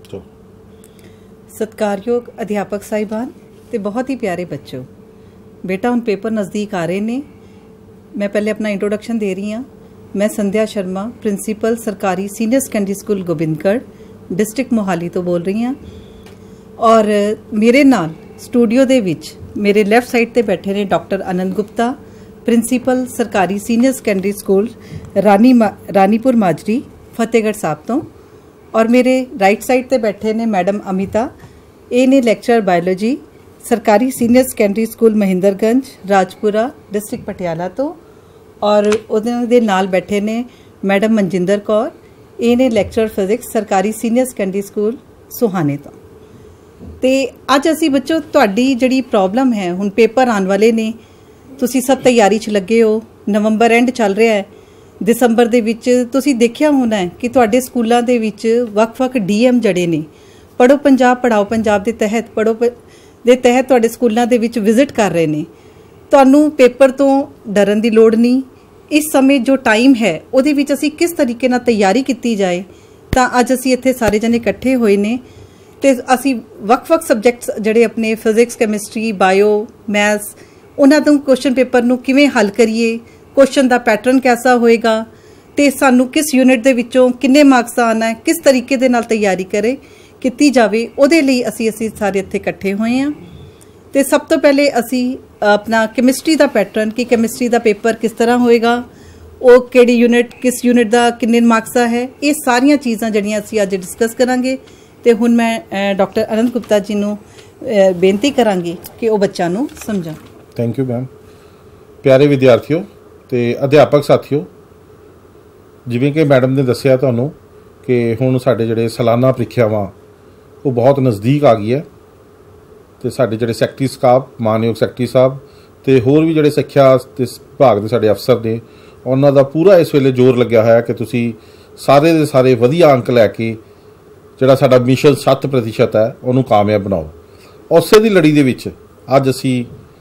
सत्कारयोग अध्यापक साहिबान ते बहुत ही प्यारे बच्चों, बेटा हुण पेपर नज़दीक आ रहे ने। मैं पहले अपना इंट्रोडक्शन दे रही हाँ। मैं संध्या शर्मा, प्रिंसीपल सरकारी senior secondary school Gobindgarh, district Mohali तो बोल रही हाँ। और मेरे नाल स्टूडियो दे विच मेरे लैफ्ट साइड ते बैठे ने डॉक्टर आनंद गुप्ता, प्रिंसीपल सरकारी senior secondary school Ranipur Majri Fatehgarh Sahib तो। और मेरे राइट साइड ते बैठे ने मैडम अमिता, ये ने लैक्चरर बायोलॉजी सरकारी senior secondary school Mahindarganj Rajpura district Patiala तो। और उहदे नाल बैठे ने मैडम मनजिंदर कौर, ये ने लैक्चरर फिजिक्स सरकारी सीनियर सेकेंडरी स्कूल सुहाने तो। ते अज असी बच्चों तुहाडी जिहड़ी प्रॉब्लम है, हुण पेपर आने वाले ने, तुसी सब तैयारी च लगे हो, नवंबर एंड चल रहा है, दिसंबर दे विच तुसी देखिया होना है कि तुहाडे स्कूलों दे विच वक्-वक् डीएम जड़े ने पढ़ो पंजाब पढ़ाओ पंजाब दे तहत तुहाडे स्कूलों दे विच विजिट कर रहे ने। तुहानू पेपर तो डरन दी लोड़ नहीं। इस समय जो टाइम है उहदे विच असी किस तरीके नाल तैयारी कीती जाए, तां अज असी इत्थे सारे जने इकट्ठे होए ने ते असी वक्-वक् सबजैक्ट्स जिहड़े अपने फिजिक्स कैमिस्ट्री बायो मैथ्स उन्हां तों क्वेश्चन पेपर नू किवें हल करिए, क्वेश्चन का पैटर्न कैसा होएगा, तो सानू किस यूनिट दे विचों किन्ने मार्क्स आना है, किस तरीके दे नाल तैयारी करे कीती जावे, उहदे लई असी सारे इत्थे इकट्ठे होए हैं। तो सब तो पहले असी अपना कैमिस्ट्री का पैटर्न कि कैमिस्ट्री का पेपर किस तरह होएगा, वो किहड़ी यूनिट किस यूनिट का किन्ने मार्क्स है, ये सारिया चीज़ां जिहड़ियां असी अज डिस्कस करांगे। तो हुण मैं डॉक्टर आनंद गुप्ता जी नूं बेनती करांगी कि वो बच्चों नूं समझाउण। Thank you ma'am. प्यारे विद्यार्थियों ते अध्यापक साथियों, जिवें कि मैडम ने दस्सिया तुहानूं कि हुण साडे जिहड़े सालाना प्रीखियावां वो बहुत नज़दीक आ गई है, तो साडे जिहड़े सैकटरी साहब, मानयोग सैकटरी साहब ते होर भी जिहड़े सिक्ख्या ते विभाग दे साडे अफसर ने, उन्हां दा पूरा इस वेले जोर लग्या होया कि तुसीं सारे दे सारे वधिया अंक लैके जिहड़ा साडा मिशन 7% है उहनूं कामयाब बनाओ। उਸੇ दी लड़ी दे विच अज असीं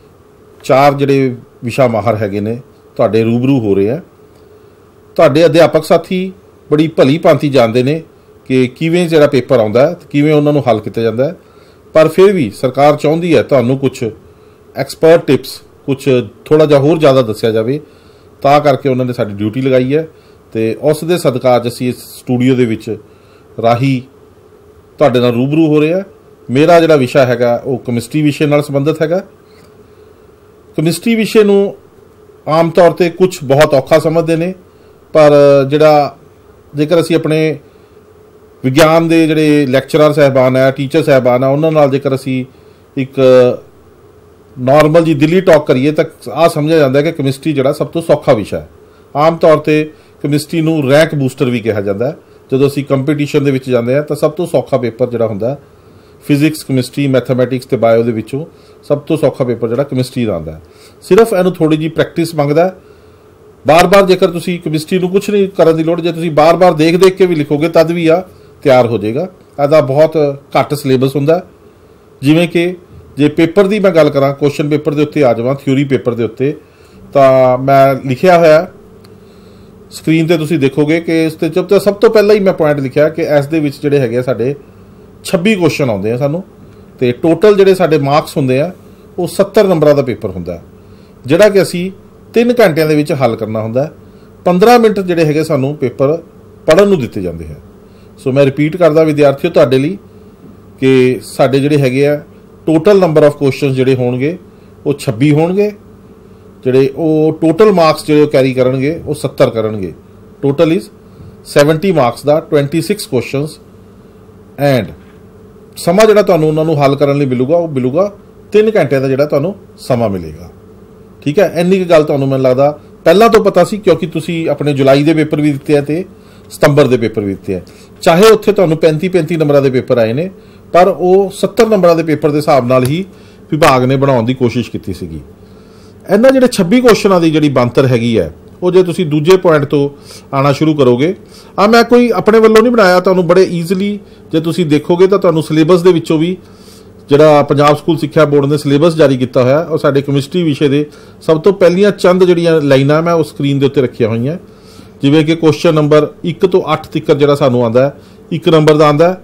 4 जिहड़े विशा माहर हैगे ने तुहाडे रूबरू हो रहे हैं। तुहाडे अध्यापक साथी बड़ी भली भांति जानते हैं कि किवें जिहड़ा पेपर आउंदा है, किवें उन्हां नूं हल किया जाता है, पर फिर भी सरकार चाहुंदी है तुहानूं कुछ एक्सपर्ट टिप्स, कुछ थोड़ा जिहा होर ज़्यादा दस्सिया जावे, तां करके उन्होंने साडी ड्यूटी लगाई है। तो उस दे सदका अज असीं इस स्टूडियो दे विच राही तुहाडे नाल रूबरू हो रहे हैं। मेरा जिहड़ा विशा हैगा वो कैमिस्ट्री विषय नाल संबंधित हैगा। कैमिस्ट्री विषय नूं आम तौर पर कुछ बहुत औखा समझते हैं, पर जिहड़ा जेकर असीं अपने विज्ञान के जिहड़े लैक्चरर साहबान है, टीचर साहबान है, उन्हां नाल जेकर असीं एक नॉर्मल जी दिली टॉक करिए तो आ समझा जाता है कि कैमिस्ट्री जिहड़ा सब तो सौखा विषय है। आम तौर पर कैमिस्ट्री नूं रैंक बूस्टर भी कहा जाता है। जो असीं कंपीटीशन दे विच जांदे हैं तो सब तो सौखा पेपर जिहड़ा हुंदा फिजिक्स कैमिस्ट्री मैथमैटिक्स ते बायो दे विचों सब तो सौखा पेपर जिहड़ा कैमिस्ट्री दा आंदा है। सिर्फ इहनूं थोड़ी जी प्रैक्टिस मंगदा है। बार बार जेकर तुसीं कैमिस्ट्री नूं कुछ नहीं करन दी लोड़, जे तुसीं बार बार देख देख के भी लिखोगे तद भी आ तैयार हो जाएगा। इहदा बहुत घट सिलेबस हुंदा। जिवें कि जे पेपर की मैं गल करां, क्वेश्चन पेपर के उत्ते आ जावां, थ्योरी पेपर के उत्ते, तो मैं लिखिया होया स्क्रीन पर तुसीं देखोगे कि इस ते सब तो पहला ही मैं पॉइंट लिखिया कि इस दे विच जिहड़े हैगे साडे 26 क्वेश्चन आउंदे आ सानूं, ते टोटल जिहड़े साडे मार्क्स हुंदे आ वो 70 नंबरां दा पेपर हुंदा है, जिहड़ा कि असीं 3 घंटिਆਂ ਦੇ ਵਿੱਚ हल करना हुंदा। 15 मिनट जिहड़े हैगे सानूं पेपर पढ़न नूं दित्ते जांदे है। सो मैं रिपीट करदा विद्यार्थियों तुहाडे लई कि साडे जिहड़े हैगे आ टोटल नंबर ऑफ क्वेश्चन जिहड़े होणगे वो 26 होणगे, जिहड़े वो टोटल मार्क्स जिहड़े कैरी करनगे वो 70 करनगे। टोटल इज 70 मार्क्स दा 26 क्वेश्चनस एंड समा जिहड़ा तुहानूं उन्हां नूं हल करन लई मिलूगा वो मिलूगा 3 घंटे का जिहड़ा तुहानूं समा मिलेगा। ठीक है, इन्नी की गल तुहानूं मैनूं लगदा पहलां तो पता सी, क्योंकि तुसीं अपने जुलाई के पेपर भी दिते हैं ते सितंबर के पेपर भी दिते हैं। चाहे उत्थे तुहानूं 35 नंबरां के पेपर आए ने, पर वो 70 नंबरां के पेपर के हिसाब नाल ही विभाग ने बनाउण दी कोशिश कीती सीगी। इन्हां जिहड़े 26 क्वेश्चनां दी जिहड़ी बनतर हैगी है वो जे तुसीं दूजे पॉइंट तो आना शुरू करोगे, मैं कोई अपने वल्लों नहीं बनाया, तुहानूं बड़े ईजली जे तुसीं देखोगे तो तुहानूं सिलेबस दे विचों भी जिहड़ा पंजाब स्कूल सिक्ख्या बोर्ड ने सिलेबस जारी किया होया और साडे कैमिस्ट्री विषय के सब तो पहलियां चंद जिहड़ियां लाइनां मैं उस स्क्रीन के उत्ते रखिया होईयां, जिवें कि क्वेश्चन नंबर 1 तो 8 तक जिहड़ा सानूं आंदा है 1 नंबर का आंदा है,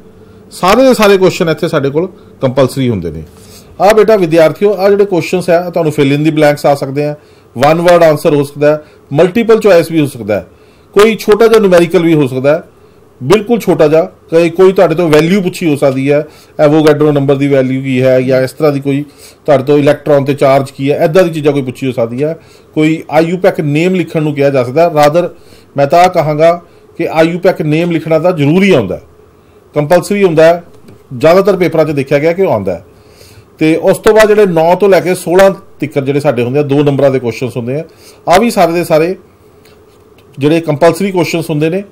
सारे के सारे क्वेश्चन इत्थे साडे कोल कंपलसरी हुंदे ने। आ बेटा विद्यार्थियों, आ जिहड़े क्वेश्चनस है तुहानूं फिल इन दी ब्लैंक्स आ सकते हैं, वन वर्ड आंसर हो सकता है, मल्टीपल चॉइस भी हो सकता है, कोई छोटा जिहा न्यूमेरिकल भी हो सकता है, बिल्कुल छोटा जा, कोई तुहाडे तो वैल्यू पुछी हो सकती है, एवोगैड्रो नंबर की वैल्यू की है, या इस तरह की कोई तुहाडे तो इलैक्ट्रॉन ते चार्ज की है, इदां दी चीज़ां कोई पुछी हो सकती है। कोई आईयूपैक नेम लिखण नूं कहा जा सकता है। रादर मैं तो कहांगा कि आईयूपैक नेम लिखना तो जरूरी आउंदा है, कंपलसरी हुंदा है, ज़्यादातर पेपरां 'च देखा गया कि आउंदा है। तो उस तो बाद जिहड़े 9 तो लैके 16 तक जिहड़े साडे हुंदे 2 नंबरां दे क्वेश्चन हुंदे हैं, आ भी सारे दे सारे जिहड़े कंपलसरी क्वेश्चन हुंदे ने।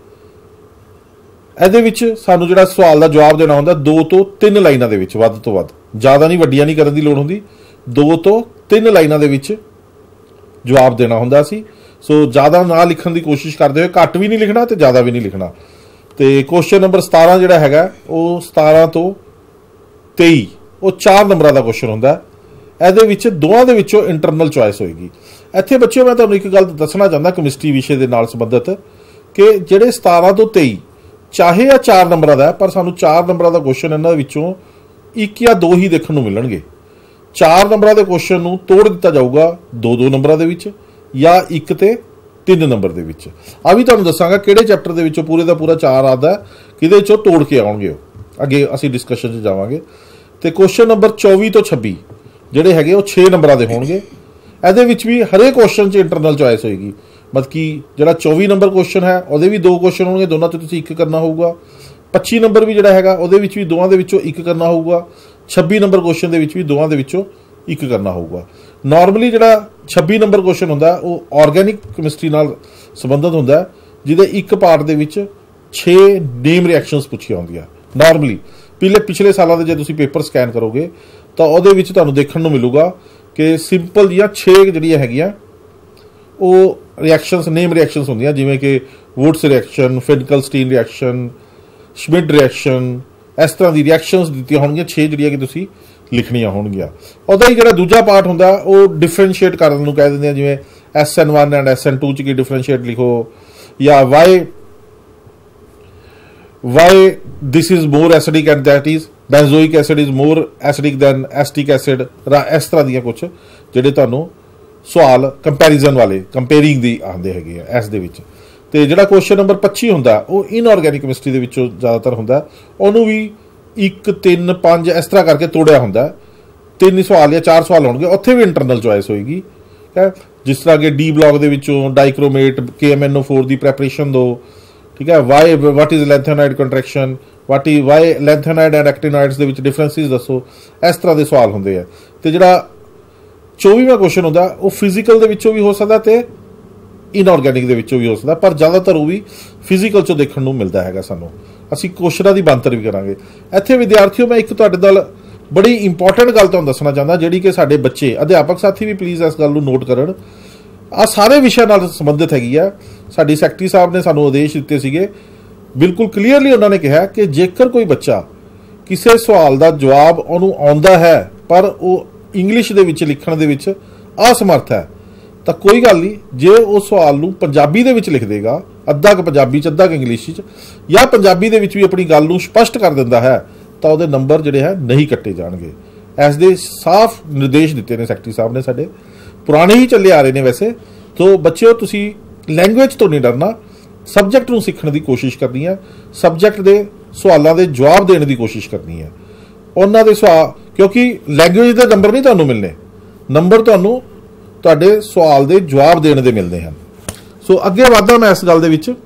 ਇਹਦੇ ਵਿੱਚ ਸਾਨੂੰ ਜਿਹੜਾ ਸਵਾਲ ਦਾ ਜਵਾਬ ਦੇਣਾ ਹੁੰਦਾ 2 ਤੋਂ 3 ਲਾਈਨਾਂ ਦੇ ਵਿੱਚ, ਵੱਧ ਤੋਂ ਵੱਧ, ਜ਼ਿਆਦਾ ਨਹੀਂ, ਵੱਡੀਆਂ ਨਹੀਂ ਕਰਨ ਦੀ ਲੋੜ ਹੁੰਦੀ, 2 ਤੋਂ 3 ਲਾਈਨਾਂ ਦੇ ਵਿੱਚ ਜਵਾਬ ਦੇਣਾ ਹੁੰਦਾ ਸੀ। ਸੋ ਜ਼ਿਆਦਾ ਨਾ ਲਿਖਣ ਦੀ ਕੋਸ਼ਿਸ਼ ਕਰਦੇ ਹੋਏ, ਘੱਟ ਵੀ ਨਹੀਂ ਲਿਖਣਾ ਤੇ ਜ਼ਿਆਦਾ ਵੀ ਨਹੀਂ ਲਿਖਣਾ। ਤੇ ਕੁਐਸਚਨ ਨੰਬਰ 17 ਜਿਹੜਾ ਹੈਗਾ ਉਹ 17 ਤੋਂ 23 ਉਹ 4 ਨੰਬਰਾਂ ਦਾ ਕੁਐਸਚਨ ਹੁੰਦਾ। ਇਹਦੇ ਵਿੱਚ ਦੋਵਾਂ ਦੇ ਵਿੱਚੋਂ ਇੰਟਰਨਲ ਚੁਆਇਸ ਹੋਏਗੀ। ਇੱਥੇ ਬੱਚਿਓ ਮੈਂ ਤੁਹਾਨੂੰ ਇੱਕ ਗੱਲ ਦੱਸਣਾ ਚਾਹੁੰਦਾ ਕੈਮਿਸਟਰੀ ਵਿਸ਼ੇ ਦੇ ਨਾਲ ਸੰਬੰਧਿਤ, ਕਿ ਜਿਹੜੇ 17 ਤੋਂ 23 ਚਾਹੇ ਆ 4 ਨੰਬਰਾਂ ਦਾ, ਪਰ ਸਾਨੂੰ 4 ਨੰਬਰਾਂ ਦਾ ਕੁਐਸਚਨ ਇਹਨਾਂ ਵਿੱਚੋਂ 1 ਜਾਂ 2 ਹੀ ਦੇਖਣ ਨੂੰ ਮਿਲਣਗੇ। 4 ਨੰਬਰਾਂ ਦੇ ਕੁਐਸਚਨ ਨੂੰ ਤੋੜ ਦਿੱਤਾ ਜਾਊਗਾ 2-2 ਨੰਬਰਾਂ ਦੇ ਵਿੱਚ, ਜਾਂ 1 ਤੇ 3 ਨੰਬਰ ਦੇ ਵਿੱਚ। ਆ ਵੀ ਤੁਹਾਨੂੰ ਦੱਸਾਂਗਾ ਕਿਹੜੇ ਚੈਪਟਰ ਦੇ ਵਿੱਚੋਂ ਪੂਰੇ ਦਾ ਪੂਰਾ 4 ਆਦਾ, ਕਿਹਦੇ ਵਿੱਚੋਂ ਤੋੜ ਕੇ ਆਉਣਗੇ ਉਹ, ਅੱਗੇ ਅਸੀਂ ਡਿਸਕਸ਼ਨ 'ਚ ਜਾਵਾਂਗੇ। ਤੇ ਕੁਐਸਚਨ ਨੰਬਰ 24 ਤੋਂ 26 ਜਿਹੜੇ ਹੈਗੇ ਉਹ 6 ਨੰਬਰਾਂ ਦੇ ਹੋਣਗੇ। ਇਹਦੇ ਵਿੱਚ ਵੀ ਹਰੇਕ ਕੁਐਸਚਨ 'ਚ ਇੰਟਰਨਲ ਚੁਆਇਸ ਹੋਏਗੀ। मतलब कि जो 24 नंबर क्वेश्चन है वो भी 2 क्वेश्चन होंगे, दोनों तो तुसीं 1 करना होगा। 25 नंबर भी जोड़ा है वो भी दोवां दे विचों 1 करना होगा। 26 नंबर क्वेश्चन दे विच भी दोवां दे विचों 1 करना होगा। नॉर्मली जो 26 नंबर क्वेश्चन होंदा वो ऑर्गेनिक कैमिस्ट्री नाल संबंधित होंदा, जिहदे एक पार्ट दे विच 6 नेम रिएक्शनस पुछियां होंदियां। नॉर्मली पिछले सालों के जो तुसीं पेपर स्कैन करोगे तो वो देखने को मिलूगा कि सिंपल जिहियां 6 जिहड़ियां हैगियां वो रिएक्शनस, नेम रिएक्शनस होंदियां, जिवें कि Wurtz reaction, Finkelstein reaction, Schmidt reaction, इस तरह की रिएक्शनस दित्तियां होणगीਆਂ 6 ਜਿਹੜੀਆਂ कि तुसीं लिखणियां होणगीਆਂ। ਉਹਦਾ ही ਜਿਹੜਾ ਦੂਜਾ ਪਾर्ट ਹੁੰਦਾ ਉਹ डिफरेंशिएट ਕਰਨ ਨੂੰ ਕਹਿ ਦਿੰਦੇ ਆ, ਜਿਵੇਂ SN1 ਐਂਡ SN2 ਚ ਕੀ डिफरेंशिएट लिखो, या why this is more acidic and that is benzoic acid is more acidic than acetic acid, ਇਸ ਤਰ੍ਹਾਂ ਦੀਆਂ ਕੁਝ ਜਿਹੜੇ ਤੁਹਾਨੂੰ सवाल कंपैरिजन वाले, कंपेयरिंग दी आंदे हैगे आ इस दे विच। ते जिहड़ा क्वेश्चन नंबर 25 हुंदा वो इनऑर्गेनिक केमिस्ट्री दे विचों ज़्यादातर हुंदा, उहनूं भी 1 3 5 इस तरह करके तोड़िया हुंदा। 3 सवाल या 4 सवाल होणगे, उत्थे भी इंटरनल चॉइस होएगी। जिस तरह के डी ब्लॉक दे विचों डाइक्रोमेट KMNO4 दी प्रैपरेशन दो, ठीक है, what is lanthanide contraction, why lanthanide and actinoids दे विच डिफरेंसिस दसो, इस तरह के सवाल हुंदे आ। ते जिहड़ा 24वां क्वेश्चन होंदा वो फिजिकल दे विचों भी हो सकदा ते इनऑर्गेनिक दे विचों भी हो सकदा, पर ज़्यादातर वो भी फिजिकल चों देखण नूं मिलदा हैगा। सानूं असीं क्वेश्चनां दी बांतर भी करांगे। इत्थे विद्यार्थियों मैं एक तुहाडे नाल बड़ी इंपॉर्टेंट गल तुहानूं दसना चाहता, जिहड़ी कि साडे बच्चे, अध्यापक साथी भी प्लीज़ इस गल नूं नोट करन। आ सारे विषयां नाल संबंधित हैगी आ। साडी सैकटरी साहब ने सानूं आदेश दित्ते सीगे, बिल्कुल क्लीयरली उन्होंने कहा कि जेकर कोई बच्चा किसी सवाल का जवाब उन्होंने आउंदा है पर वो इंग्लिश दे विच लिखण दे विच असमर्थ है, तो कोई गल नहीं, जे उस सवाल नूं पंजाबी दे विच लिख देगा, अद्धा क पंजाबी च अद्धा क इंग्लिश च, या पंजाबी दे विच भी अपनी गल नूं स्पष्ट कर दिंदा है, तो उहदे नंबर जिहड़े है नहीं कट्टे जाणगे। इस दे साफ निर्देश दिते ने सैकटरी साहब ने, साडे पुराने ही चले आ रहे हैं वैसे। तो बच्चों तुसीं लैंगुएज तो नहीं डरना, सबजैक्ट नूं सीखण दी कोशिश करनी है, सबजैक्ट दे सवालों के जवाब देने की कोशिश करनी है। उन्हां दे सवाल, क्योंकि लैंगुएज के नंबर नहीं तुहानूं मिलने, नंबर तुहानूं तुहाडे सवाल के जवाब देने दे मिलते हैं। सो अगे वधदा मैं इस गल दे विच।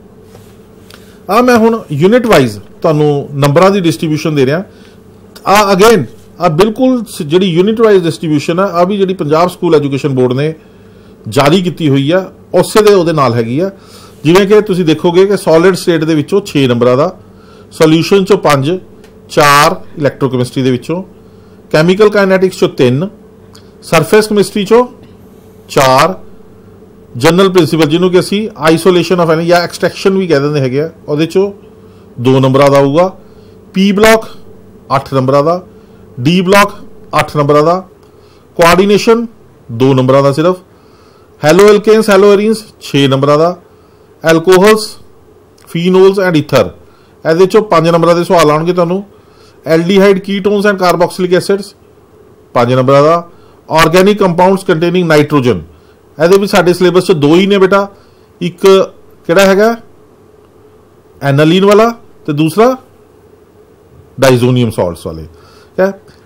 आ मैं हुण यूनिट वाइज तुहानूं नंबरां दी डिस्ट्रीब्यूशन दे रहा। आ अगेन आ बिल्कुल जिहड़ी यूनिट वाइज डिस्ट्रीब्यूशन है, आ भी जिहड़ी पंजाब स्कूल एजुकेशन बोर्ड ने जारी की हुई है, उसे दे उहदे नाल हैगी आ। जिवें कि तुसीं देखोगे कि सॉलिड स्टेट दे विचों 6 नंबरां दा, सोल्यूशन चों 5, 4 इलैक्ट्रोकैमिस्ट्री दे विचों, कैमिकल काइनैटिक्स चों 3, सरफेस कैमिस्ट्री चों 4, जनरल प्रिंसीपल जिन्हों कि असी आइसोलेशन ऑफ या एक्सट्रैक्शन भी कह देंगे है, उहदे चों 2 नंबर का आऊगा। पी ब्लॉक 8 नंबर का, डी ब्लॉक 8 नंबर का, कोआर्डिनेशन 2 नंबर का सिर्फ, haloalkanes haloarenes 6 number का, एल्कोहल्स फीनोल्स एंड ईथर ਇਹਦੇ ਚੋਂ 5 ਨੰਬਰਾਂ ਦੇ ਸਵਾਲ ਆਉਣਗੇ ਤੁਹਾਨੂੰ। Aldehyde ketones and carboxylic acids 5 ਨੰਬਰਾਂ ਦਾ। ਆਰਗੈਨਿਕ ਕੰਪਾਊਂਡਸ ਕੰਟੇਨਿੰਗ ਨਾਈਟ੍ਰੋਜਨ, ਇਹਦੇ ਵਿੱਚ ਸਾਡੇ ਸਿਲੇਬਸ 'ਚ 2 ਹੀ ਨੇ ਬੇਟਾ, ਇੱਕ ਕਿਹੜਾ ਹੈਗਾ ਐਨਾਲੀਨ ਵਾਲਾ ਤੇ ਦੂਸਰਾ डाइजोनियम सॉल्ट्स वाले, ठीक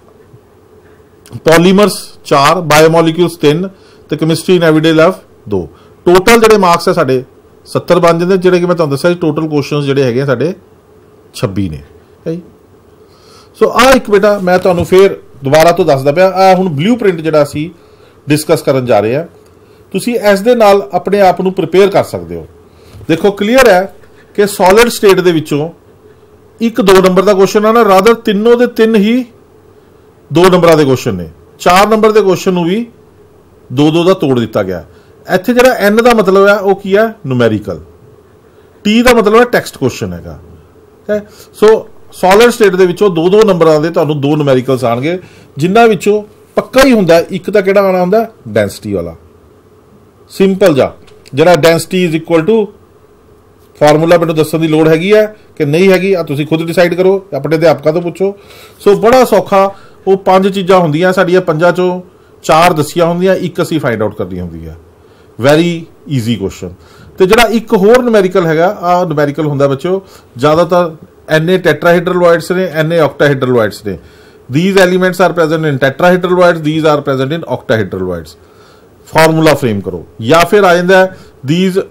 है। पॉलीमर्स 4, बायोमोलिक्यूल्स 3 ਤੇ chemistry in everyday life 2। Total ਜਿਹੜੇ ਮਾਰਕਸ ਹੈ ਸਾਡੇ 70 ਬਣ ਜਾਂਦੇ, ਜਿਹੜੇ ਕਿ ਮੈਂ ਤੁਹਾਨੂੰ ਦੱਸਿਆ ਟੋਟਲ ਕੁਐਸਚਨਸ ਜਿਹੜੇ ਹੈਗੇ ਸਾਡੇ 26 ਨੇ, ਹੈ ਜੀ। ਸੋ ਆ ਇੱਕ ਬੇਟਾ ਮੈਂ ਤੁਹਾਨੂੰ ਫੇਰ ਦੁਬਾਰਾ ਤੋਂ ਦੱਸਦਾ ਪਿਆ, ਆ ਹੁਣ ਬਲੂ ਪ੍ਰਿੰਟ ਜਿਹੜਾ ਅਸੀਂ ਡਿਸਕਸ ਕਰਨ ਜਾ ਰਹੇ ਹਾਂ, ਤੁਸੀਂ ਇਸ ਦੇ ਨਾਲ ਆਪਣੇ ਆਪ ਨੂੰ ਪ੍ਰਿਪੇਅਰ ਕਰ ਸਕਦੇ ਹੋ। ਦੇਖੋ ਕਲੀਅਰ ਹੈ ਕਿ ਸੋਲਿਡ ਸਟੇਟ ਦੇ ਵਿੱਚੋਂ ਇੱਕ 2 ਨੰਬਰ ਦਾ ਕੁਐਸਚਨ ਆ ਨਾ, ਰਾਦਰ ਤਿੰਨੋਂ ਦੇ ਤਿੰਨ ਹੀ 2 ਨੰਬਰਾਂ ਦੇ ਕੁਐਸਚਨ ਨੇ। 4 ਨੰਬਰ ਦੇ ਕੁਐਸਚਨ ਨੂੰ ਵੀ 2-2 ਦਾ ਤੋੜ ਦਿੱਤਾ ਗਿਆ। ਇੱਥੇ ਜਿਹੜਾ N ਦਾ ਮਤਲਬ ਹੈ ਉਹ ਕੀ ਹੈ ਨੂਮੈਰੀਕਲ, T ਦਾ ਮਤਲਬ ਹੈ ਟੈਕਸਟ ਕੁਐਸਚਨ ਹੈਗਾ, ਹੈ। ਸੋ ਸੋਲਿਡ ਸਟੇਟ ਦੇ ਵਿੱਚੋਂ 2-2 ਨੰਬਰਾਂ ਦੇ ਤੁਹਾਨੂੰ 2 ਨੂਮੈਰੀਕਲਸ ਆਣਗੇ, ਜਿਨ੍ਹਾਂ ਵਿੱਚੋਂ ਪੱਕਾ ਹੀ ਹੁੰਦਾ ਇੱਕ ਤਾਂ ਕਿਹੜਾ ਆਣਾ ਹੁੰਦਾ ਡੈਂਸਿਟੀ ਵਾਲਾ, ਸਿੰਪਲ ਜਾ, ਜਿਹੜਾ density is equal to formula ਮੈਨੂੰ ਦੱਸਣ ਦੀ ਲੋੜ ਹੈਗੀ ਹੈ ਕਿ ਨਹੀਂ ਹੈਗੀ, ਆ ਤੁਸੀਂ ਖੁਦ ਡਿਸਾਈਡ ਕਰੋ, ਆਪਣੇ ਅਧਿਆਪਕਾਂ ਤੋਂ ਪੁੱਛੋ। ਸੋ ਬੜਾ ਸੌਖਾ, ਉਹ 5 ਚੀਜ਼ਾਂ ਹੁੰਦੀਆਂ ਸਾਡੀਆਂ, 5 ਚੋਂ 4 ਦੱਸੀਆਂ ਹੁੰਦੀਆਂ, ਇੱਕ ਅਸੀਂ ਫਾਈਂਡ ਆਊਟ ਕਰਨੀ ਹੁੰਦੀ ਹੈ। Very easy question. ਤੇ ਜਿਹੜਾ ਇੱਕ ਹੋਰ ਨੂਮੈਰੀਕਲ ਹੈਗਾ, ਆ ਨੂਮੈਰੀਕਲ ਹੁੰਦਾ ਬੱਚਿਓ ਜ਼ਿਆਦਾਤਰ Na ਟੈਟਰਾਹਾਈਡਰਲੋਇਡਸ ਨੇ, Na ਆਕਟਾਹਾਈਡਰਲੋਇਡਸ ਨੇ। these elements are present in tetrahedraloids, these are present in octahedraloids। Formula frame ਕਰੋ, ਜਾਂ ਫਿਰ ਆ ਜਾਂਦਾ these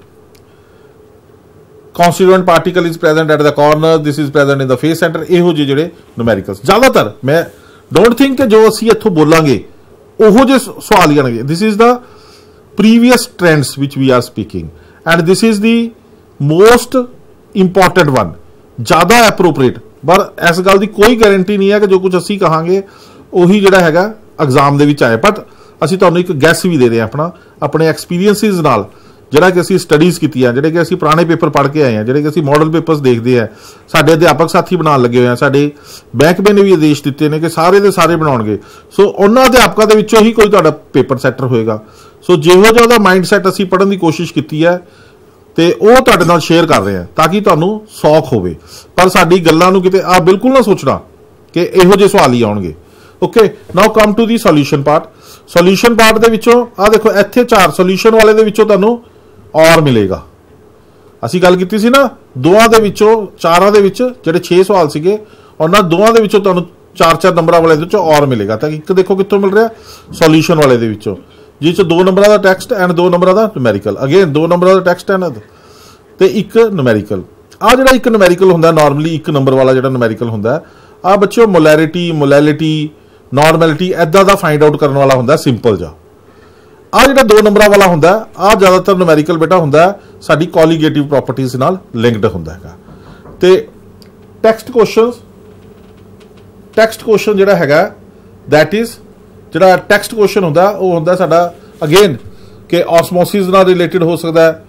constituent particle is present at the corner, this is present in the face center। ਇਹੋ ਜਿਹੇ ਜਿਹੜੇ ਨੂਮੈਰੀਕਲਸ ਜ਼ਿਆਦਾਤਰ, ਮੈਂ ਡੋਂਟ ਥਿੰਕ ਕਿ ਜੋ ਅਸੀਂ ਇੱਥੋਂ ਬੋਲਾਂਗੇ ਉਹੋ ਜਿਹੇ ਸਵਾਲ ਹੀ ਆਣਗੇ। this is the previous trends which we are speaking and this is the most important one, ਜ਼ਿਆਦਾ appropriate। ਪਰ ਇਸ ਗੱਲ ਦੀ ਕੋਈ ਗਾਰੰਟੀ ਨਹੀਂ ਹੈ ਕਿ ਜੋ ਕੁਝ ਅਸੀਂ ਕਹਾਂਗੇ ਉਹੀ ਜਿਹੜਾ ਹੈਗਾ ਐਗਜ਼ਾਮ ਦੇ ਵਿੱਚ ਆਏ। ਬਟ ਅਸੀਂ ਤੁਹਾਨੂੰ ਇੱਕ ਗੈਸ ਵੀ ਦੇ ਰਹੇ ਹਾਂ ਆਪਣੇ ਐਕਸਪੀਰੀਅੰਸਿਸ ਨਾਲ, ਜਿਹੜਾ ਕਿ ਅਸੀਂ ਸਟੱਡੀਜ਼ ਕੀਤੀਆਂ, ਜਿਹੜੇ ਕਿ ਅਸੀਂ ਪੁਰਾਣੇ ਪੇਪਰ ਪੜ੍ਹ ਕੇ ਆਏ ਹਾਂ, ਜਿਹੜੇ ਕਿ ਅਸੀਂ ਮਾਡਲ ਪੇਪਰਸ ਦੇਖਦੇ ਆ, ਸਾਡੇ ਅਧਿਆਪਕ ਸਾਥੀ ਬਣਾਉਣ ਲੱਗੇ ਹੋਏ ਆ, ਸਾਡੇ ਬੈਂਕ ਨੇ ਵੀ ਆਦੇਸ਼ ਦਿੱਤੇ ਨੇ ਕਿ ਸਾਰੇ ਦੇ ਸਾਰੇ ਬਣਾਉਣਗੇ। ਸੋ ਉਹਨਾਂ ਅਧਿਆਪਕਾਂ ਦੇ ਵਿੱਚੋਂ ਹੀ ਕੋਈ ਤੁਹਾਡਾ ਪੇਪਰ ਸੈਟਰ ਹੋਏਗਾ। ਸੋ ਜਿਹੋ ਜਿਹਾ ਉਹਦਾ ਮਾਈਂਡ ਸੈਟ ਅਸੀਂ ਪੜ੍ਹਨ ਦੀ ਕੋਸ਼ਿਸ਼ ਕੀਤੀ ਹੈ ਤੇ ਉਹ ਤੁਹਾਡੇ ਨਾਲ ਸ਼ੇਅਰ ਕਰ ਰਹੇ ਹਾਂ ਤਾਂ ਕਿ ਤੁਹਾਨੂੰ ਸੌਖ ਹੋਵੇ। ਪਰ ਸਾਡੀ ਗੱਲਾਂ ਨੂੰ ਕਿਤੇ ਆ ਬਿਲਕੁਲ ਨਾ ਸੋਚਣਾ ਕਿ ਇਹੋ ਜਿਹੇ ਸਵਾਲ ਹੀ ਆਉਣਗੇ। Okay, now come to the solution part. Solution part ਦੇ ਵਿੱਚੋਂ ਆ ਦੇਖੋ, ਇੱਥੇ 4 ਸੋਲੂਸ਼ਨ ਵਾਲੇ ਦੇ ਵਿੱਚੋਂ ਤੁਹਾਨੂੰ ਔਰ ਮਿਲੇਗਾ। ਅਸੀਂ ਗੱਲ ਕੀਤੀ ਸੀ ਨਾ, ਦੋਵਾਂ ਦੇ ਵਿੱਚੋਂ 4 ਦੇ ਵਿੱਚ ਜਿਹੜੇ 6 ਸਵਾਲ ਸੀਗੇ, ਉਹਨਾਂ ਦੋਵਾਂ ਦੇ ਵਿੱਚੋਂ ਤੁਹਾਨੂੰ 4-4 ਨੰਬਰਾਂ ਵਾਲੇ ਦੇ ਵਿੱਚੋਂ ਔਰ ਮਿਲੇਗਾ। ਤਾਂ ਇੱਕ ਦੇਖੋ ਕਿੱਥੋਂ ਮਿਲ ਰਿਹਾ, ਸੋਲੂਸ਼ਨ ਵਾਲੇ ਦੇ ਵਿੱਚੋਂ, ਜਿਸ 'ਚ 2 ਨੰਬਰਾਂ ਦਾ ਟੈਕਸਟ ਐਂਡ 2 ਨੰਬਰਾਂ ਦਾ ਨੂਮੈਰੀਕਲ। ਅਗੇਨ 2 ਨੰਬਰਾਂ ਦਾ ਟੈਕਸਟ ਐਂਡ ਤੇ 1 ਨੂਮੈਰੀਕਲ। ਆ ਜਿਹੜਾ 1 ਨੂਮੈਰੀਕਲ ਹੁੰਦਾ, ਨਾਰਮਲੀ 1 ਨੰਬਰ ਵਾਲਾ ਜਿਹੜਾ ਨੂਮੈਰੀਕਲ ਹੁੰਦਾ, ਆ ਬੱਚਿਓ ਮੋਲੈਰਿਟੀ, ਮੋਲੈਲਿਟੀ, ਨਾਰਮੈਲਿਟੀ ਐਦਾਂ ਦਾ ਫਾਈਂਡ ਆਊਟ ਕਰਨ ਵਾਲਾ ਹੁੰਦਾ, ਸਿੰਪਲ ਜਾ। ਆ ਜਿਹੜਾ 2 ਨੰਬਰਾਂ ਵਾਲਾ ਹੁੰਦਾ, ਆ ਜ਼ਿਆਦਾਤਰ ਨੂਮੈਰੀਕਲ ਬੇਟਾ ਹੁੰਦਾ ਸਾਡੀ ਕੋਲੀਗੇਟਿਵ ਪ੍ਰੋਪਰਟੀਜ਼ ਨਾਲ ਲਿੰਕਡ ਹੁੰਦਾ ਹੈਗਾ। ਤੇ ਟੈਕਸਟ ਕੁਐਸਚਨ ਜਿਹੜਾ ਹੈਗਾ, ਦੈਟ ਇਜ਼ ਜਿਹੜਾ ਟੈਕਸਟ ਕੁਐਸਚਨ ਹੁੰਦਾ ਉਹ ਹੁੰਦਾ ਸਾਡਾ ਅਗੇਨ ਕਿ ਆਸਮੋਸਿਸ ਨਾਲ ਰਿਲੇਟਡ ਹੋ ਸਕਦਾ ਹੈ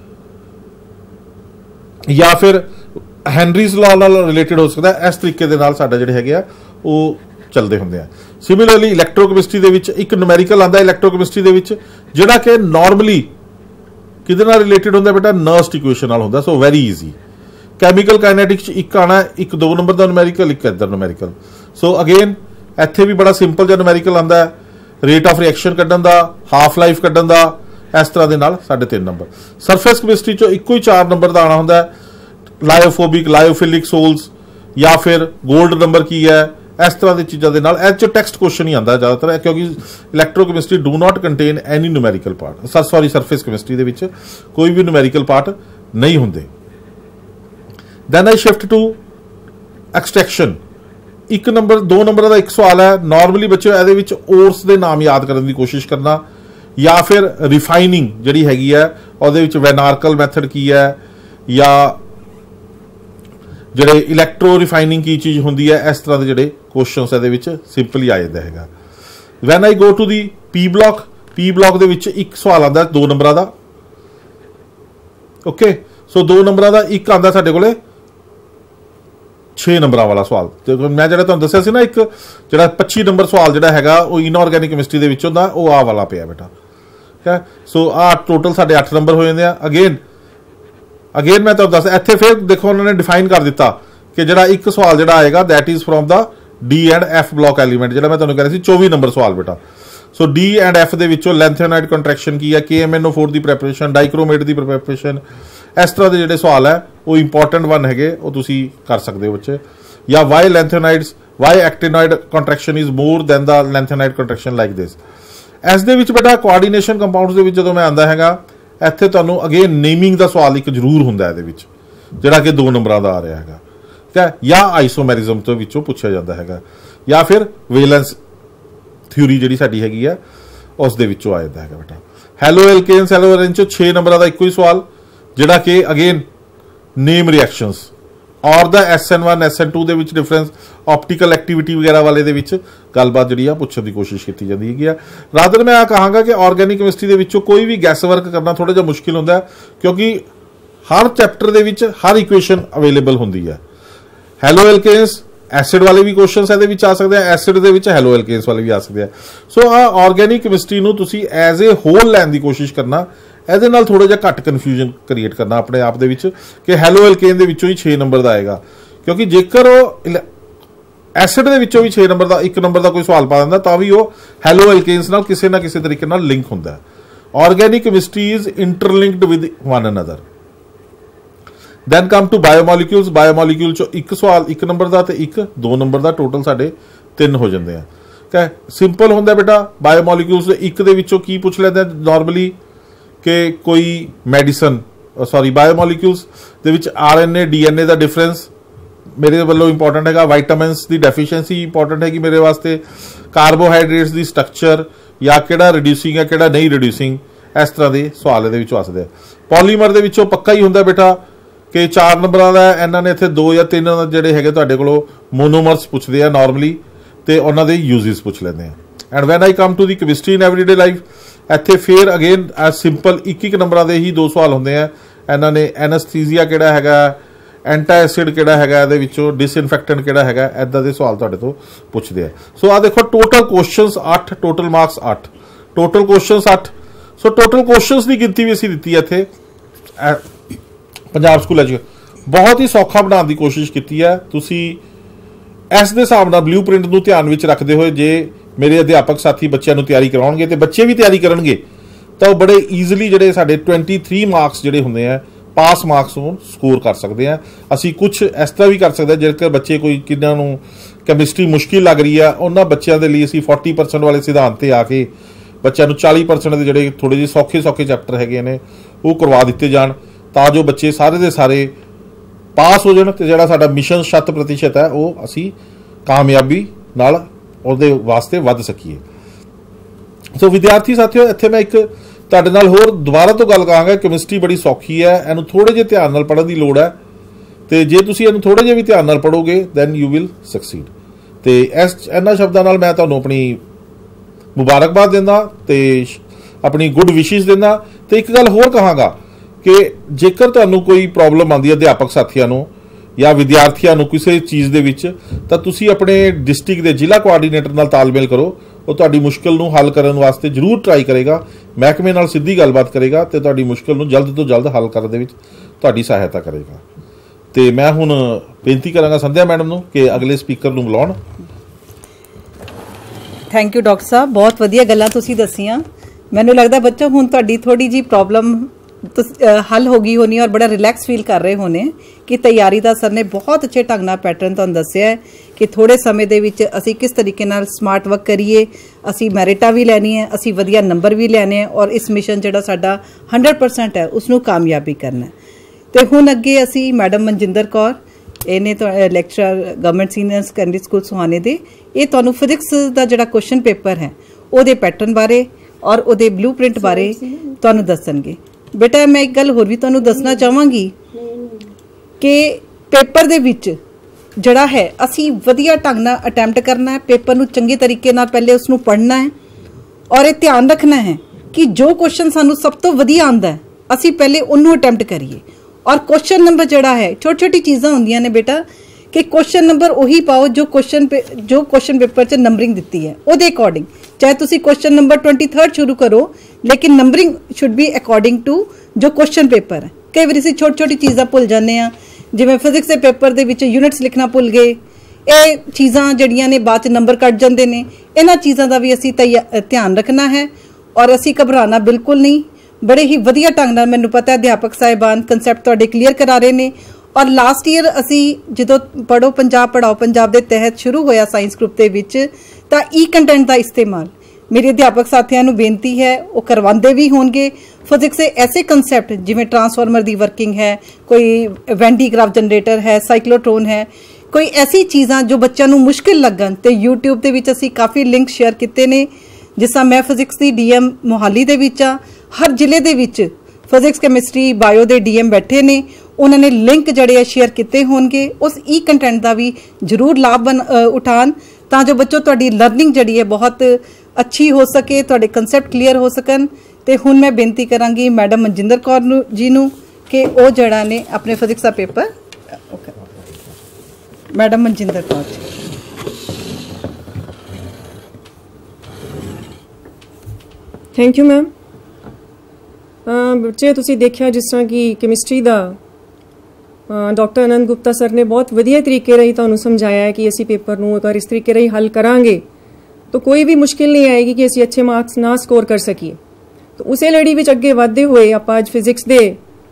ਜਾਂ ਫਿਰ ਹੈਨਰੀਜ਼ ਲਾਅ ਨਾਲ ਰਿਲੇਟਡ ਹੋ ਸਕਦਾ ਹੈ। ਇਸ ਤਰੀਕੇ ਦੇ ਨਾਲ ਸਾਡਾ ਜਿਹੜੇ ਹੈਗੇ ਆ ਉਹ ਚੱਲਦੇ ਹੁੰਦੇ ਆ। ਸਿਮਿਲਰਲੀ ਇਲੈਕਟ੍ਰੋਕੈਮਿਸਟਰੀ ਦੇ ਵਿੱਚ ਇੱਕ ਨੂਮੈਰੀਕਲ ਆਉਂਦਾ ਇਲੈਕਟ੍ਰੋਕੈਮਿਸਟਰੀ ਦੇ ਵਿੱਚ, ਜਿਹੜਾ ਕਿ ਨਾਰਮਲੀ ਕਿਹਦੇ ਨਾਲ ਰਿਲੇਟਡ ਹੁੰਦਾ ਬੇਟਾ, ਨਰਸਟ ਇਕੁਏਸ਼ਨ ਨਾਲ ਹੁੰਦਾ। So very easy. Chemical kinetics 'ਚ ਇੱਕ ਆਉਣਾ, ਇੱਕ 2 ਨੰਬਰ ਦਾ ਨੂਮੈਰੀਕਲ, ਇੱਕ ਇੱਧਰ ਨੂਮੈਰੀਕਲ। ਸੋ ਅਗੇਨ ਇੱਥੇ ਵੀ ਬੜਾ ਸਿੰਪਲ ਜਿਹਾ ਨੂਮੈਰੀਕਲ ਆਉਂਦਾ ਹੈ, ਰੇਟ ਆਫ ਰਿਐਕਸ਼ਨ ਕੱਢਣ ਦਾ, ਹਾਫ ਲਾਈਫ ਕੱਢਣ ਦਾ, ਇਸ ਤਰ੍ਹਾਂ ਦੇ ਨਾਲ 3.5 ਨੰਬਰ। ਸਰਫੇਸ ਕੈਮਿਸਟਰੀ 'ਚੋਂ ਇੱਕੋ ਹੀ 4 ਨੰਬਰ ਦਾ ਆਉਣਾ ਹੁੰਦਾ, ਲਾਇਓਫੋਬਿਕ, ਲਾਇਓਫਿਲਿਕ ਸੋਲਸ, ਜਾਂ ਫਿਰ ਗੋਲਡ ਨੰਬਰ ਕੀ ਹੈ, ਇਸ ਤਰ੍ਹਾਂ ਦੀ ਚੀਜ਼ਾਂ ਦੇ ਨਾਲ। ਇਹ 'ਚ ਟੈਕਸਟ ਕੁਐਸਚਨ ਹੀ ਆਉਂਦਾ ਜ਼ਿਆਦਾਤਰ, ਕਿਉਂਕਿ electrochemistry do not contain any numerical part. Surface chemistry ਦੇ ਵਿੱਚ ਕੋਈ ਵੀ ਨੂਮੈਰੀਕਲ ਪਾਰਟ ਨਹੀਂ ਹੁੰਦੇ। Then I shift to extraction. 1 number 2 ਨੰਬਰਾਂ ਦਾ ਇੱਕ ਸਵਾਲ ਹੈ। ਨਾਰਮਲੀ ਬੱਚੇ ਇਹਦੇ ਵਿੱਚ ਓਰਸ ਦੇ ਨਾਮ ਯਾਦ ਕਰਨ ਦੀ ਕੋਸ਼ਿਸ਼ ਕਰਨਾ, ਜਾਂ ਫਿਰ ਰਿਫਾਈਨਿੰਗ ਜਿਹੜੀ ਹੈਗੀ ਹੈ ਉਹਦੇ ਵਿੱਚ ਵੈਨਾਰਕਲ ਮੈਥਡ ਕੀ ਹੈ, ਜਾਂ ਜਿਹੜੇ ਇਲੈਕਟ੍ਰੋ ਰਿਫਾਈਨਿੰਗ ਕੀ ਚੀਜ਼ ਹੁੰਦੀ ਹੈ, ਇਸ ਤਰ੍ਹਾਂ ਦੇ ਜਿਹੜੇ ਕੁਐਸਚਨਸ ਇਹਦੇ ਵਿੱਚ ਸਿੰਪਲੀ ਆ ਜਾਂਦਾ ਹੈਗਾ। When I go to the P block ਦੇ ਵਿੱਚ ਇੱਕ ਸਵਾਲ ਆਉਂਦਾ 2 ਨੰਬਰਾਂ ਦਾ। ਓਕੇ, ਸੋ 2 ਨੰਬਰਾਂ ਦਾ ਇੱਕ ਆਉਂਦਾ ਸਾਡੇ ਕੋਲੇ 6 ਨੰਬਰਾਂ ਵਾਲਾ ਸਵਾਲ। ਤੇ ਮੈਂ ਜਿਹੜਾ ਤੁਹਾਨੂੰ ਦੱਸਿਆ ਸੀ ਨਾ, ਇੱਕ ਜਿਹੜਾ 25 ਨੰਬਰ ਸਵਾਲ ਜਿਹੜਾ ਹੈਗਾ ਉਹ ਇਨਆਰਗੈਨਿਕ ਕੈਮਿਸਟਰੀ ਦੇ ਵਿੱਚ ਹੁੰਦਾ, ਉਹ ਆਹ ਵਾਲਾ ਪਿਆ ਬੇਟਾ। ਠੀਕ ਹੈ, ਸੋ ਆਹ ਟੋਟਲ ਸਾਡੇ 8 ਨੰਬਰ ਹੋ ਜਾਂਦੇ ਆ। ਅਗੇਨ ਮੈਂ ਤੁਹਾਨੂੰ ਦੱਸ, ਇੱਥੇ ਫਿਰ ਦੇਖੋ ਉਹਨਾਂ ਨੇ ਡਿਫਾਈਨ ਕਰ ਦਿੱਤਾ कि जिहड़ा एक सवाल जिहड़ा आएगा that is from the D and F block element, जिहड़ा मैं तुहानूं कह रहा सी 24 नंबर सवाल बेटा। सो डी एंड एफ दे विचों लैंथेनाइड कंट्रैक्शन की है, KMNO4 की प्रैपरेशन, डाइक्रोमेट की प्रैपरेशन, इस तरह के जिहड़े सवाल है वो इंपॉर्टेंट वन है, वो तुसीं कर सकते हो बच्चे। या why lanthanides, why actinoid contraction is more than the lanthanide contraction like this. इस दे विच बेटा कोआर्ਡੀਨੇਸ਼ਨ कंपाउंड्स दे विच जदों मैं आंदा हैगा, ਇੱਥੇ ਤੁਹਾਨੂੰ अगेन नेमिंग का सवाल एक जरूर ਹੁੰਦਾ ਇਹਦੇ ਵਿੱਚ, ਜਿਹੜਾ कि 2 ਨੰਬਰਾਂ ਦਾ ਆ ਰਿਹਾ ਹੈਗਾ, ठीक है। या आइसोमेरिज्म ਤੋਂ ਵਿੱਚੋਂ ਪੁੱਛਿਆ ਜਾਂਦਾ ਹੈਗਾ, या फिर वेलेंस थ्योरी ਜਿਹੜੀ ਸਾਡੀ ਹੈਗੀ ਆ ਉਸ ਦੇ ਵਿੱਚੋਂ ਆ ਜਾਂਦਾ ਹੈਗਾ बेटा। ਹੈਲੋ ਐਲਕੇਨਸ ਹੈਲੋ ਐਲੇਨ ਚੋਂ 6 ਨੰਬਰਾਂ ਦਾ ਇੱਕੋ ਹੀ ਸਵਾਲ, ਜਿਹੜਾ कि अगेन नेम रिएक्शंस और द SN1 SN2 ਦੇ ਵਿੱਚ डिफरेंस, ऑप्टिकल एक्टिविटी वगैरह वाले ਦੇ ਵਿੱਚ ਗੱਲਬਾਤ ਜਿਹੜੀ ਆ ਪੁੱਛਣ ਦੀ ਕੋਸ਼ਿਸ਼ ਕੀਤੀ ਜਾਂਦੀ ਹੈਗੀ ਆ। ਰਾਦਰ ਮੈਂ ਆ ਕਹਾਂਗਾ ਕਿ ਆਰਗੈਨਿਕ ਕੈਮਿਸਟਰੀ ਦੇ ਵਿੱਚੋਂ ਕੋਈ ਵੀ ਗੈਸ ਵਰਕ ਕਰਨਾ ਥੋੜਾ ਜਿਹਾ ਮੁਸ਼ਕਿਲ ਹੁੰਦਾ ਹੈ, ਕਿਉਂਕਿ ਹਰ ਚੈਪਟਰ ਦੇ ਵਿੱਚ ਹਰ ਇਕੁਏਸ਼ਨ ਅਵੇਲੇਬਲ ਹੁੰਦੀ ਹੈ। ਹੈਲੋ ਐਲਕੇਨਸ ਐਸਿਡ ਵਾਲੇ ਵੀ ਕੁਐਸਚਨਸ ਇਹਦੇ ਵਿੱਚ ਆ ਸਕਦੇ ਆ, ਐਸਿਡ ਦੇ ਵਿੱਚ ਹੈਲੋ ਐਲਕੇਨਸ ਵਾਲੇ ਵੀ ਆ ਸਕਦੇ ਆ। ਸੋ ਆ ਆਰਗੈਨਿਕ ਕੈਮਿਸਟਰੀ ਨੂੰ ਤੁਸੀਂ ਐਜ਼ ਏ ਹੋਲ ਲੈਣ ਦੀ ਕੋਸ਼ਿਸ਼ ਕਰਨਾ, ਇਹਦੇ ਨਾਲ ਥੋੜਾ ਜਿਹਾ ਘੱਟ ਕਨਫਿਊਜ਼ਨ ਕ੍ਰੀਏਟ ਕਰਨਾ ਆਪਣੇ ਆਪ ਦੇ ਵਿੱਚ ਕਿ ਹੈਲੋ ਐਲਕੇਨ ਦੇ ਵਿੱਚੋਂ ਹੀ 6 ਨੰਬਰ ਦਾ ਆਏਗਾ, ਕਿਉਂਕਿ ਜੇਕਰ ਉਹ ਐਸਿਡ ਦੇ ਵਿੱਚੋਂ ਵੀ 6 ਨੰਬਰ ਦਾ 1 ਨੰਬਰ ਦਾ ਕੋਈ ਸਵਾਲ ਪਾ ਦਿੰਦਾ ਤਾਂ ਵੀ ਉਹ ਹੈਲੋ ਐਲਕੇਨਸ ਨਾਲ ਕਿਸੇ ਨਾ ਕਿਸੇ ਤਰੀਕੇ ਨਾਲ ਲਿੰਕ ਹੁੰਦਾ ਹੈ। Organic chemistry is interlinked with one another. Then come to biomolecules, biomolecule ਚੋਂ ਇੱਕ ਸਵਾਲ 1 ਨੰਬਰ ਦਾ ਤੇ ਇੱਕ 2 ਨੰਬਰ ਦਾ, ਟੋਟਲ ਸਾਡੇ 3 ਹੋ ਜਾਂਦੇ ਆ। ਠੀਕ ਹੈ, ਸਿੰਪਲ ਹੁੰਦਾ ਬੇਟਾ। ਬਾਇਓਮੋਲੀਕਿਊਲਸ ਦੇ ਇੱਕ ਦੇ ਵਿੱਚੋਂ ਕੀ ਪੁੱਛ ਲੈਂਦੇ ਆ ਨਾਰਮਲੀ कि कोई मैडिसन, सॉरी बायोमोलीक्यूल्स ਦੇ ਵਿੱਚ RNA DNA ਦਾ डिफरेंस ਮੇਰੇ ਵੱਲੋਂ ਇੰਪੋਰਟੈਂਟ ਹੈਗਾ, ਵਾਈਟਾਮਿਨਸ ਦੀ ਡੈਫੀਸ਼ੀਐਂਸੀ ਇੰਪੋਰਟੈਂਟ ਹੈਗੀ ਮੇਰੇ ਵਾਸਤੇ, ਕਾਰਬੋਹਾਈਡਰੇਟਸ ਦੀ ਸਟਰਕਚਰ ਜਾਂ ਕਿਹੜਾ ਰਿਡਿਊਸਿੰਗ ਹੈ ਕਿਹੜਾ ਨਹੀਂ ਰਿਡਿਊਸਿੰਗ, ਇਸ ਤਰ੍ਹਾਂ ਦੇ ਸਵਾਲ ਇਹਦੇ ਵਿੱਚੋਂ ਆ ਸਕਦੇ ਆ। ਪੋਲੀਮਰ ਦੇ ਵਿੱਚੋਂ ਪੱਕਾ ਹੀ ਹੁੰਦਾ ਬੇਟਾ ਕਿ 4 ਨੰਬਰਾਂ ਦਾ, ਇਹਨਾਂ ਨੇ ਇੱਥੇ 2 ਜਾਂ 3 ਜਿਹੜੇ ਹੈਗੇ ਤੁਹਾਡੇ ਕੋਲੋਂ ਮੋਨੋਮਰਸ ਪੁੱਛਦੇ ਆ ਨਾਰਮਲੀ, ਤੇ ਉਹਨਾਂ ਦੇ ਯੂਜ਼ਸ ਪੁੱਛ ਲੈਂਦੇ ਆ। And when I come to the chemistry in everyday life, ਇੱਥੇ ਫਿਰ ਅਗੇਨ ਸਿੰਪਲ 1 ਨੰਬਰਾਂ ਦੇ ਹੀ 2 ਸਵਾਲ ਹੁੰਦੇ ਆ। ਇਹਨਾਂ ਨੇ ਐਨਸਥੀਸੀਆ ਕਿਹੜਾ ਹੈਗਾ, ਐਂਟਾਐਸਿਡ ਕਿਹੜਾ ਹੈਗਾ, ਇਹਦੇ ਵਿੱਚੋਂ ਡਿਸਇਨਫੈਕਟੈਂਟ ਕਿਹੜਾ ਹੈਗਾ, ਇੱਦਾਂ ਦੇ ਸਵਾਲ ਤੁਹਾਡੇ ਤੋਂ ਪੁੱਛਦੇ ਆ। ਸੋ ਆ ਦੇਖੋ total questions 8, total marks 8, total questions 8। So total questions ਦੀ ਗਿਣਤੀ ਵੀ ਅਸੀਂ ਦਿੱਤੀ ਹੈ ਇੱਥੇ ਪੰਜਾਬ ਸਕੂਲ 'ਚ। ਬਹੁਤ ਹੀ ਸੌਖਾ ਬਣਾਉਣ ਦੀ ਕੋਸ਼ਿਸ਼ ਕੀਤੀ ਹੈ। ਤੁਸੀਂ ਇਸ ਦੇ ਹਿਸਾਬ ਨਾਲ ਬਲੂ ਪ੍ਰਿੰਟ ਨੂੰ ਧਿਆਨ ਵਿੱਚ ਰੱਖਦੇ ਹੋਏ ਜੇ ਮੇਰੇ ਅਧਿਆਪਕ ਸਾਥੀ ਬੱਚਿਆਂ ਨੂੰ ਤਿਆਰੀ ਕਰਾਉਣਗੇ ਤੇ ਬੱਚੇ ਵੀ ਤਿਆਰੀ ਕਰਨਗੇ ਤਾਂ ਉਹ ਬੜੇ ਈਜ਼ੀਲੀ ਜਿਹੜੇ ਸਾਡੇ 23 ਮਾਰਕਸ ਜਿਹੜੇ ਹੁੰਦੇ ਆ ਪਾਸ ਮਾਰਕਸ ਨੂੰ ਸਕੋਰ ਕਰ ਸਕਦੇ ਆ। ਅਸੀਂ ਕੁਝ ਇਸ ਤਰ੍ਹਾਂ ਵੀ ਕਰ ਸਕਦੇ ਹਾਂ, ਜੇਕਰ ਬੱਚੇ ਕੋਈ ਕਿੰਨਾਂ ਨੂੰ ਕੈਮਿਸਟਰੀ ਮੁਸ਼ਕਿਲ ਲੱਗ ਰਹੀ ਆ, ਉਹਨਾਂ ਬੱਚਿਆਂ ਦੇ ਲਈ ਅਸੀਂ 40% ਵਾਲੇ ਸਿਧਾਂਤ ਤੇ ਆ ਕੇ ਬੱਚਿਆਂ ਨੂੰ 40% ਦੇ ਜਿਹੜੇ ਥੋੜੇ ਜਿਹੇ ਸੌਖੇ ਚੈਪਟਰ ਹੈਗੇ ਨੇ ਉਹ ਕਰਵਾ ਦਿੱਤੇ ਜਾਣ, ਤਾਂ ਜੋ ਬੱਚੇ ਸਾਰੇ ਦੇ ਸਾਰੇ ਪਾਸ ਹੋ ਜਾਣ ਤੇ ਜਿਹੜਾ ਸਾਡਾ ਮਿਸ਼ਨ 100% ਹੈ ਉਹ ਅਸੀਂ ਕਾਮਯਾਬੀ ਨਾਲ ਉਹਦੇ ਵਾਸਤੇ ਵੱਧ ਸਕੀਏ। ਸੋ ਵਿਦਿਆਰਥੀ ਸਾਥੀਓ, ਇੱਥੇ ਮੈਂ ਇੱਕ ਤੁਹਾਡੇ ਨਾਲ ਹੋਰ ਦੁਬਾਰਾ ਤੋਂ ਗੱਲ ਕਰਾਂਗਾ। ਕੈਮਿਸਟਰੀ ਬੜੀ ਸੌਖੀ ਹੈ, ਇਹਨੂੰ ਥੋੜੇ ਜਿਹੇ ਧਿਆਨ ਨਾਲ ਪੜ੍ਹਨ ਦੀ ਲੋੜ ਹੈ, ਤੇ ਜੇ ਤੁਸੀਂ ਇਹਨੂੰ ਥੋੜੇ ਜਿਹੇ ਵੀ ਧਿਆਨ ਨਾਲ ਪੜ੍ਹੋਗੇ ਦੈਨ ਯੂ ਵਿਲ ਸਕਸੀਡ। ਤੇ ਇਹਨਾਂ ਸ਼ਬਦਾਂ ਨਾਲ ਮੈਂ ਤੁਹਾਨੂੰ ਆਪਣੀ ਮੁਬਾਰਕਬਾਦ ਦਿੰਦਾ ਤੇ ਆਪਣੀ ਗੁੱਡ ਵਿਸ਼ਿਸ ਦਿੰਦਾ। ਤੇ ਇੱਕ ਗੱਲ ਹੋਰ ਕਹਾਂਗਾ ਕਿ ਜੇਕਰ ਤੁਹਾਨੂੰ ਕੋਈ ਪ੍ਰੋਬਲਮ ਆਉਂਦੀ ਹੈ ਅਧਿਆਪਕ ਸਾਥੀਆਂ ਨੂੰ ਜਾਂ ਵਿਦਿਆਰਥੀਆਂ ਨੂੰ ਕਿਸੇ ਚੀਜ਼ ਦੇ ਵਿੱਚ, ਤਾਂ ਤੁਸੀਂ ਆਪਣੇ ਡਿਸਟ੍ਰਿਕਟ ਦੇ ਜ਼ਿਲ੍ਹਾ ਕੋਆਰਡੀਨੇਟਰ ਨਾਲ ਤਾਲਮੇਲ ਕਰੋ। ਉਹ ਤੁਹਾਡੀ ਮੁਸ਼ਕਿਲ ਨੂੰ ਹੱਲ ਕਰਨ ਵਾਸਤੇ ਜ਼ਰੂਰ ਟਰਾਈ ਕਰੇਗਾ, ਮਹਿਕਮੇ ਨਾਲ ਸਿੱਧੀ ਗੱਲਬਾਤ ਕਰੇਗਾ ਤੇ ਤੁਹਾਡੀ ਮੁਸ਼ਕਿਲ ਨੂੰ ਜਲਦ ਤੋਂ ਜਲਦ ਹੱਲ ਕਰਨ ਦੇ ਵਿੱਚ ਤੁਹਾਡੀ ਸਹਾਇਤਾ ਕਰੇਗਾ। ਤੇ ਮੈਂ ਹੁਣ ਬੇਨਤੀ ਕਰਾਂਗਾ ਸੰਧਿਆ ਮੈਡਮ ਨੂੰ ਕਿ ਅਗਲੇ ਸਪੀਕਰ ਨੂੰ ਬੁਲਾਉਣ। ਥੈਂਕ ਯੂ ਡਾਕਟਰ ਸਾਹਿਬ, ਬਹੁਤ ਵਧੀਆ ਗੱਲਾਂ ਤੁਸੀਂ ਦੱਸੀਆਂ। ਮੈਨੂੰ ਲੱਗਦਾ ਬੱਚਾ ਹੁਣ ਤੁਹਾਡੀ ਥੋੜੀ ਜੀ ਪ੍ਰੋਬਲਮ हल हो गई होनी और बड़ा रिलैक्स फील कर रहे होने कि तैयारी का सर ने बहुत अच्छे ढंग नाल पैटर्न तुहानूं दस्सिया है कि थोड़े समय दे विच असीं किस तरीके नाल स्मार्ट वर्क करिए, असीं मैरिटां भी लैनी है, असीं वधिया नंबर भी लैने हैं और इस मिशन जिहड़ा साडा 100% है उसनूं कामयाबी करना है। ते हुण अगे असीं मैडम मनजिंदर कौर, इहने तो lecturer government senior secondary school Suhane दे, ये तुहानूं फिजिक्स दा जिहड़ा क्वेश्चन पेपर है उहदे पैटर्न बारे और उहदे ब्लू प्रिंट बारे तुहानूं दस्सणगे। बेटा मैं एक गल होर भी तुहानूं दसना चाहांगी कि पेपर दे विच जिहड़ा है असीं वधिया ढंग नाल अटैम्प्ट करना है, पेपर नूं चंगे तरीके नाल पहले उसनूं पढ़ना है और ये ध्यान रखना है कि जो क्वेश्चन सानूं सब तो वधिया आंदा है असीं पहले उन्नूं अटैम्प्ट करिए। और क्वेश्चन नंबर जिहड़ा है छोटी छोटी चीज़ां हुंदियां ने बेटा कि क्वेश्चन नंबर उही पाओ जो क्वेश्चन पेपर च नंबरिंग दित्ती है उहदे अकॉर्डिंग, चाहे तुसी क्वेश्चन नंबर 23 शुरू करो लेकिन numbering should be according to जो क्वेश्चन पेपर है। कई बार असीं छोटी छोटी चीज़ां भुल जाने आ ਜਿਵੇਂ ਫਿਜ਼ਿਕਸ ਦੇ ਪੇਪਰ ਦੇ ਵਿੱਚ ਯੂਨਿਟਸ ਲਿਖਣਾ ਭੁੱਲ ਗਏ, ਇਹ ਚੀਜ਼ਾਂ ਜਿਹੜੀਆਂ ਨੇ ਬਾਅਦ 'ਚ ਨੰਬਰ ਕੱਟ ਜਾਂਦੇ ਨੇ। ਇਹਨਾਂ ਚੀਜ਼ਾਂ ਦਾ ਵੀ ਅਸੀਂ ਧਿਆਨ ਰੱਖਣਾ ਹੈ ਔਰ ਅਸੀਂ ਘਬਰਾਉਣਾ ਬਿਲਕੁਲ ਨਹੀਂ। ਬੜੇ ਹੀ ਵਧੀਆ ਢੰਗ ਨਾਲ ਮੈਨੂੰ ਪਤਾ ਅਧਿਆਪਕ ਸਾਹਿਬਾਨ ਕਨਸੈਪਟ ਤੁਹਾਡੇ ਕਲੀਅਰ ਕਰਾ ਰਹੇ ਨੇ। ਔਰ ਲਾਸਟ ਈਅਰ ਅਸੀਂ ਜਦੋਂ ਪੜ੍ਹੋ ਪੰਜਾਬ ਪੜ੍ਹਾਓ ਪੰਜਾਬ ਦੇ ਤਹਿਤ ਸ਼ੁਰੂ ਹੋਇਆ ਸਾਇੰਸ ਗਰੁੱਪ ਦੇ ਵਿੱਚ, ਤਾਂ ਕੰਟੈਂਟ ਦਾ ਇਸਤੇਮਾਲ ਮੇਰੇ ਅਧਿਆਪਕ ਸਾਥੀਆਂ ਨੂੰ ਬੇਨਤੀ ਹੈ ਉਹ ਕਰਵਾਉਂਦੇ ਵੀ ਹੋਣਗੇ। ਫਿਜ਼ਿਕਸ ਦੇ ਐਸੇ ਕਨਸੈਪਟ ਜਿਵੇਂ ਟਰਾਂਸਫਾਰਮਰ ਦੀ ਵਰਕਿੰਗ ਹੈ, ਕੋਈ ਵੈਨ ਡੀ ਗ੍ਰਾਫ ਜਨਰੇਟਰ ਹੈ, ਸਾਈਕਲੋਟ੍ਰੋਨ ਹੈ, ਕੋਈ ਐਸੀ ਚੀਜ਼ਾਂ ਜੋ ਬੱਚਿਆਂ ਨੂੰ ਮੁਸ਼ਕਿਲ ਲੱਗਣ, ਤੇ YouTube ਦੇ ਵਿੱਚ ਅਸੀਂ ਕਾਫੀ ਲਿੰਕ ਸ਼ੇਅਰ ਕੀਤੇ ਨੇ। ਜਿਸ ਤਰ੍ਹਾਂ ਮੈਂ ਫਿਜ਼ਿਕਸ ਦੀ DM ਮੋਹਾਲੀ ਦੇ ਵਿੱਚ ਆ, ਹਰ ਜ਼ਿਲ੍ਹੇ ਦੇ ਵਿੱਚ ਫਿਜ਼ਿਕਸ ਕੈਮਿਸਟਰੀ ਬਾਇਓ ਦੇ DM ਬੈਠੇ ਨੇ, ਉਹਨਾਂ ਨੇ ਲਿੰਕ ਜਿਹੜੇ ਆ ਸ਼ੇਅਰ ਕੀਤੇ ਹੋਣਗੇ। ਉਸ ਕੰਟੈਂਟ ਦਾ ਵੀ ਜ਼ਰੂਰ ਲਾਭ ਉਠਾਉਣ ਤਾਂ ਜੋ ਬੱਚੋ ਤੁਹਾਡੀ ਲਰਨਿੰਗ ਜਿਹੜੀ ਹੈ ਬਹੁਤ ਅੱਛੀ ਹੋ ਸਕੇ, ਤੁਹਾਡੇ ਕਨਸੈਪਟ ਕਲੀਅਰ ਹੋ ਸਕਣ। ਤੇ ਹੁਣ ਮੈਂ ਬੇਨਤੀ ਕਰਾਂਗੀ ਮੈਡਮ ਮਨਜਿੰਦਰ ਕੌਰ ਜੀ ਨੂੰ ਕਿ ਉਹ ਜਿਹੜਾ ਨੇ ਆਪਣੇ ਫਿਜ਼ਿਕਸ ਦਾ paper. Madam Manjinder Kaur ji. Thank you ma'am. ਬੱਚੇ ਤੁਸੀਂ ਦੇਖਿਆ ਜਿਸ ਤਰ੍ਹਾਂ ਕਿ ਕੈਮਿਸਟਰੀ ਦਾ ਡਾਕਟਰ ਆਨੰਦ ਗੁਪਤਾ ਸਰ ਨੇ ਬਹੁਤ ਵਧੀਆ ਤਰੀਕੇ ਰਾਹੀਂ ਤੁਹਾਨੂੰ ਸਮਝਾਇਆ ਹੈ ਕਿ ਅਸੀਂ ਪੇਪਰ ਨੂੰ ਅਗਰ ਇਸ ਤਰੀਕੇ ਰਾਹੀਂ ਹੱਲ ਕਰਾਂਗੇ ਤਾਂ ਕੋਈ ਵੀ ਮੁਸ਼ਕਿਲ ਨਹੀਂ ਆਏਗੀ ਕਿ ਅਸੀਂ ਅੱਛੇ ਮਾਰਕਸ ਨਾ ਸਕੋਰ ਕਰ ਸਕੀਏ। ਤਾਂ ਉਸੇ ਲੜੀ ਵਿੱਚ ਅੱਗੇ ਵਧਦੇ ਹੋਏ ਆਪਾਂ ਅੱਜ ਫਿਜ਼ਿਕਸ ਦੇ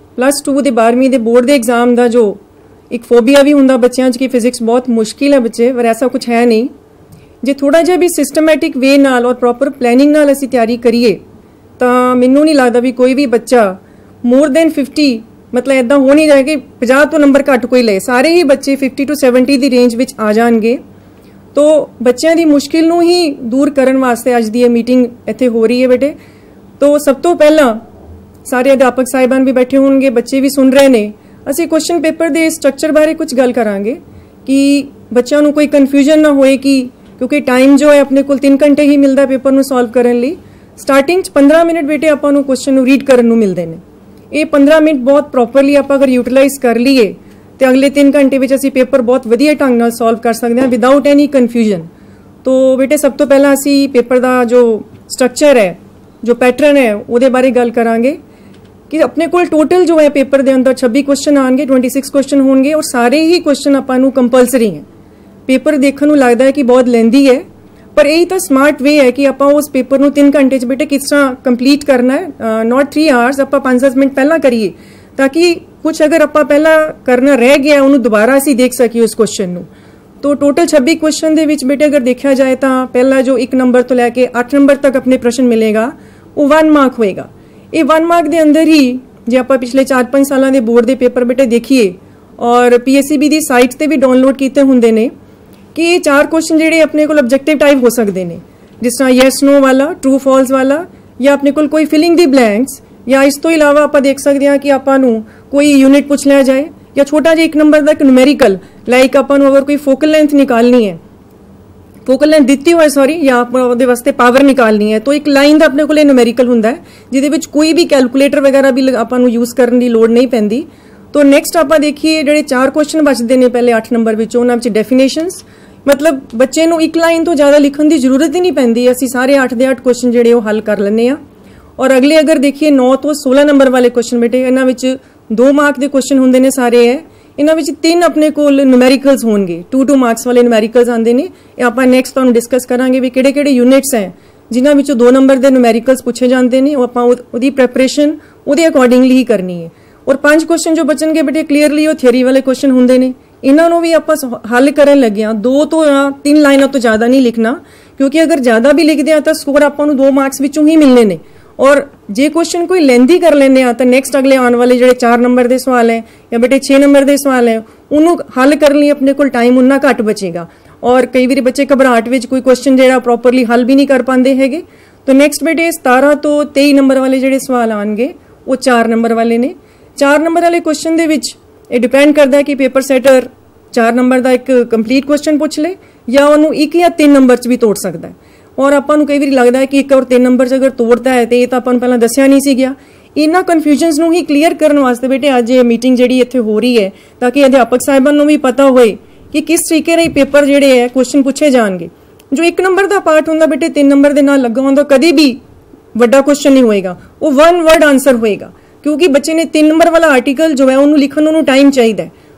+2 ਦੇ 12ਵੀਂ ਦੇ ਬੋਰਡ ਦੇ ਐਗਜ਼ਾਮ ਦਾ ਜੋ ਇੱਕ ਫੋਬੀਆ ਵੀ ਹੁੰਦਾ ਬੱਚਿਆਂ 'ਚ ਕਿ ਫਿਜ਼ਿਕਸ ਬਹੁਤ ਮੁਸ਼ਕਿਲ ਹੈ ਬੱਚੇ, ਪਰ ਐਸਾ ਕੁਝ ਹੈ ਨਹੀਂ। ਜੇ ਥੋੜਾ ਜਿਹਾ ਵੀ ਸਿਸਟਮੈਟਿਕ ਵੇ ਨਾਲ ਔਰ ਪ੍ਰੋਪਰ ਪਲੈਨਿੰਗ ਨਾਲ ਅਸੀਂ ਤਿਆਰੀ ਕਰੀਏ ਤਾਂ ਮੈਨੂੰ ਨਹੀਂ ਲੱਗਦਾ ਵੀ ਕੋਈ ਵੀ ਬੱਚਾ ਮੋਰ ਦੈਨ 50 ਮਤਲਬ ਇਦਾਂ ਹੋ ਨਹੀਂ ਜਾਏ ਕਿ 50 ਤੋਂ ਨੰਬਰ ਘੱਟ ਕੋਈ ਲਏ, ਸਾਰੇ ਹੀ ਬੱਚੇ 50 ਤੋਂ 70 ਦੀ ਰੇਂਜ ਵਿੱਚ ਆ ਜਾਣਗੇ। तो बच्चों की मुश्किल नूं ही दूर करने वास्ते अज दी मीटिंग इत्थे हो रही है बेटे। तो सब तो पहला सारे अध्यापक साहिबान भी बैठे होंगे, बच्चे भी सुन रहे ने, असी क्वेश्चन पेपर के स्ट्रक्चर बारे कुछ गल करांगे कि बच्चों नूं कोई कन्फ्यूजन ना होए कि क्योंकि टाइम जो है अपने को 3 घंटे ही मिलता पेपर नूं सॉल्व करने लई। स्टार्टिंग 15 मिनट बेटे आपां नूं क्वेश्चन नूं रीड करन नूं मिलदे ने। ये 15 मिनट बहुत प्रॉपरली आपां अगर यूटिलाइज कर लीए तो अगले 3 घंटे में असी पेपर बहुत वधिया ढंग नाल सॉल्व कर सकते हैं विदाउट एनी कन्फ्यूजन। तो बेटे सब तो पहला असी पेपर का जो स्ट्रक्चर है, जो पैटर्न है, वो बारे गल करांगे कि अपने को टोटल जो है पेपर के अंदर 26 क्वेश्चन आएंगे, 26 क्वेश्चन होंगे और सारे ही क्वेश्चन आपां नूं कंपलसरी हैं। पेपर देखने को लगता है कि बहुत लेंदी है, पर यही तो स्मार्ट वे है कि आपां उस पेपर नूं 3 घंटे बेटे किस तरह कंप्लीट करना है। नॉट 3 आवर्स, आपां 5-10 मिनट पहला करिए ताकि कुछ अगर आपां पहला करना रह गया उन्होंने दोबारा असी देख सकिए उस क्वेश्चन नूं। तो टोटल 26 क्वेश्चन दे विच बेटे अगर देखा जाए तो पहला जो 1 नंबर तो लैके 8 नंबर तक अपने प्रश्न मिलेगा वो 1 मार्क होएगा। ये 1 मार्क के अंदर ही जे आपां पिछले 4-5 सालों के बोर्ड के पेपर बेटे देखिए और PSCB की साइट पर भी डाउनलोड किए होंगे ने कि ये 4 क्वेश्चन जेडे अपने को ऑब्जेक्टिव टाइप हो सकते हैं, जिस तरह येस नो वाला, ट्रू फॉल्स वाला, या अपने को कोई फिलिंग दी ब्लैंक्स, या इस तो इलावा आप देख सकते हैं कि आपां नूं कोई यूनिट पूछ लिया जाए या छोटा जिहा 1 नंबर का एक न्यूमेरिकल लाइक आपां नूं अगर कोई फोकल लेंथ निकालनी है, फोकल लेंथ दिती हो सॉरी, या उहदे वास्ते पावर निकालनी है, तो एक लाइन का अपने को न्यूमेरिकल हुंदा है जिहदे विच कोई भी कैलकुलेटर वगैरह भी आपां नूं यूज करने की लोड़ नहीं पैंदी। तो नैक्सट आपां देखिए जिहड़े 4 क्वेश्चन बचते हैं पहले 8 नंबर विचों, उहनां विच डेफिनेशनस, मतलब बच्चे नूं एक लाइन तो ज़्यादा लिखण की जरूरत ही नहीं पैंदी, असीं सारे 8 दे 8 क्वेश्चन जिहड़े ओह हल कर लैंदे आ। और अगले अगर देखिए 9 तो 16 नंबर वाले क्वेश्चन बेटे इन्हां विच 2 मार्क के क्वेश्चन होंदे ने सारे है, इन्हां विच 3 अपने कोल न्यूमेरिकल्स होणगे, 2-2 मार्क्स वाले न्यूमेरिकल्स आंदे ने। ये आपां नैक्सट तुहानूं डिस्कस करांगे भी किहड़े-किहड़े यूनिट्स हैं जिन्हां विचों 2 नंबर के न्यूमेरिकल्स पूछे जाते हैं, आपां उहदी प्रैपरेशन उहदे अकॉर्डिंगली ही करनी है। और 5 क्वेश्चन जो बचणगे बेटे क्लीयरली वो थियरी वाले क्वेश्चन होंदे ने, इन्हां नूं भी आपां हल करन लगे हां। 2 तो 3 लाइनां तो ज़्यादा नहीं लिखना, क्योंकि अगर ज़्यादा भी लिखते हैं तो स्कोर आपां नूं 2 मार्क्स विचों ही मिलने ने। और जे क्वेश्चन कोई लेंदी कर लेने तो नैक्सट अगले आने वाले जो 4 नंबर के सवाल हैं या बेटे 6 नंबर के सवाल हैं उन्होंने हल करने लिए अपने को टाइम उन्ना घट बचेगा। और कई बार बच्चे घबराहट में कोई क्वेश्चन जो प्रॉपरली हल भी नहीं कर पाते है। तो नैक्सट बेटे 17 तो 23 नंबर वाले जो सवाल आएंगे वो 4 नंबर वाले ने। 4 नंबर वाले क्वेश्चन के डिपेंड करता है कि पेपर सैटर 4 नंबर का एक कंप्लीट क्वेश्चन पूछ ले या उन्होंने 1 या 3 नंबर च भी तोड़ सकता है। और आपां नूं कई बार लगता है कि 1 और 3 नंबर अगर तोड़ता है तो ये तो आपां पहला दस्या नहीं सी गया। इन्हां कन्फ्यूजनस नूं ही क्लीयर करने वास्ते बेटे अज ये मीटिंग जिहड़ी इत्थे हो रही है ताकि अध्यापक साहिबान नूं भी पता होए कि किस तरीके रही पेपर जिहड़े है क्वेश्चन पूछे जाएंगे। जो 1 नंबर का पार्ट हुंदा बेटे 3 नंबर के नाल लगा हुंदा कभी भी वड्डा क्वेश्चन नहीं होएगा, वो 1 वर्ड आंसर होएगा, क्योंकि बच्चे ने 3 नंबर वाला आर्टिकल जो है उन्होंने लिखण नूं टाइम चाहिए।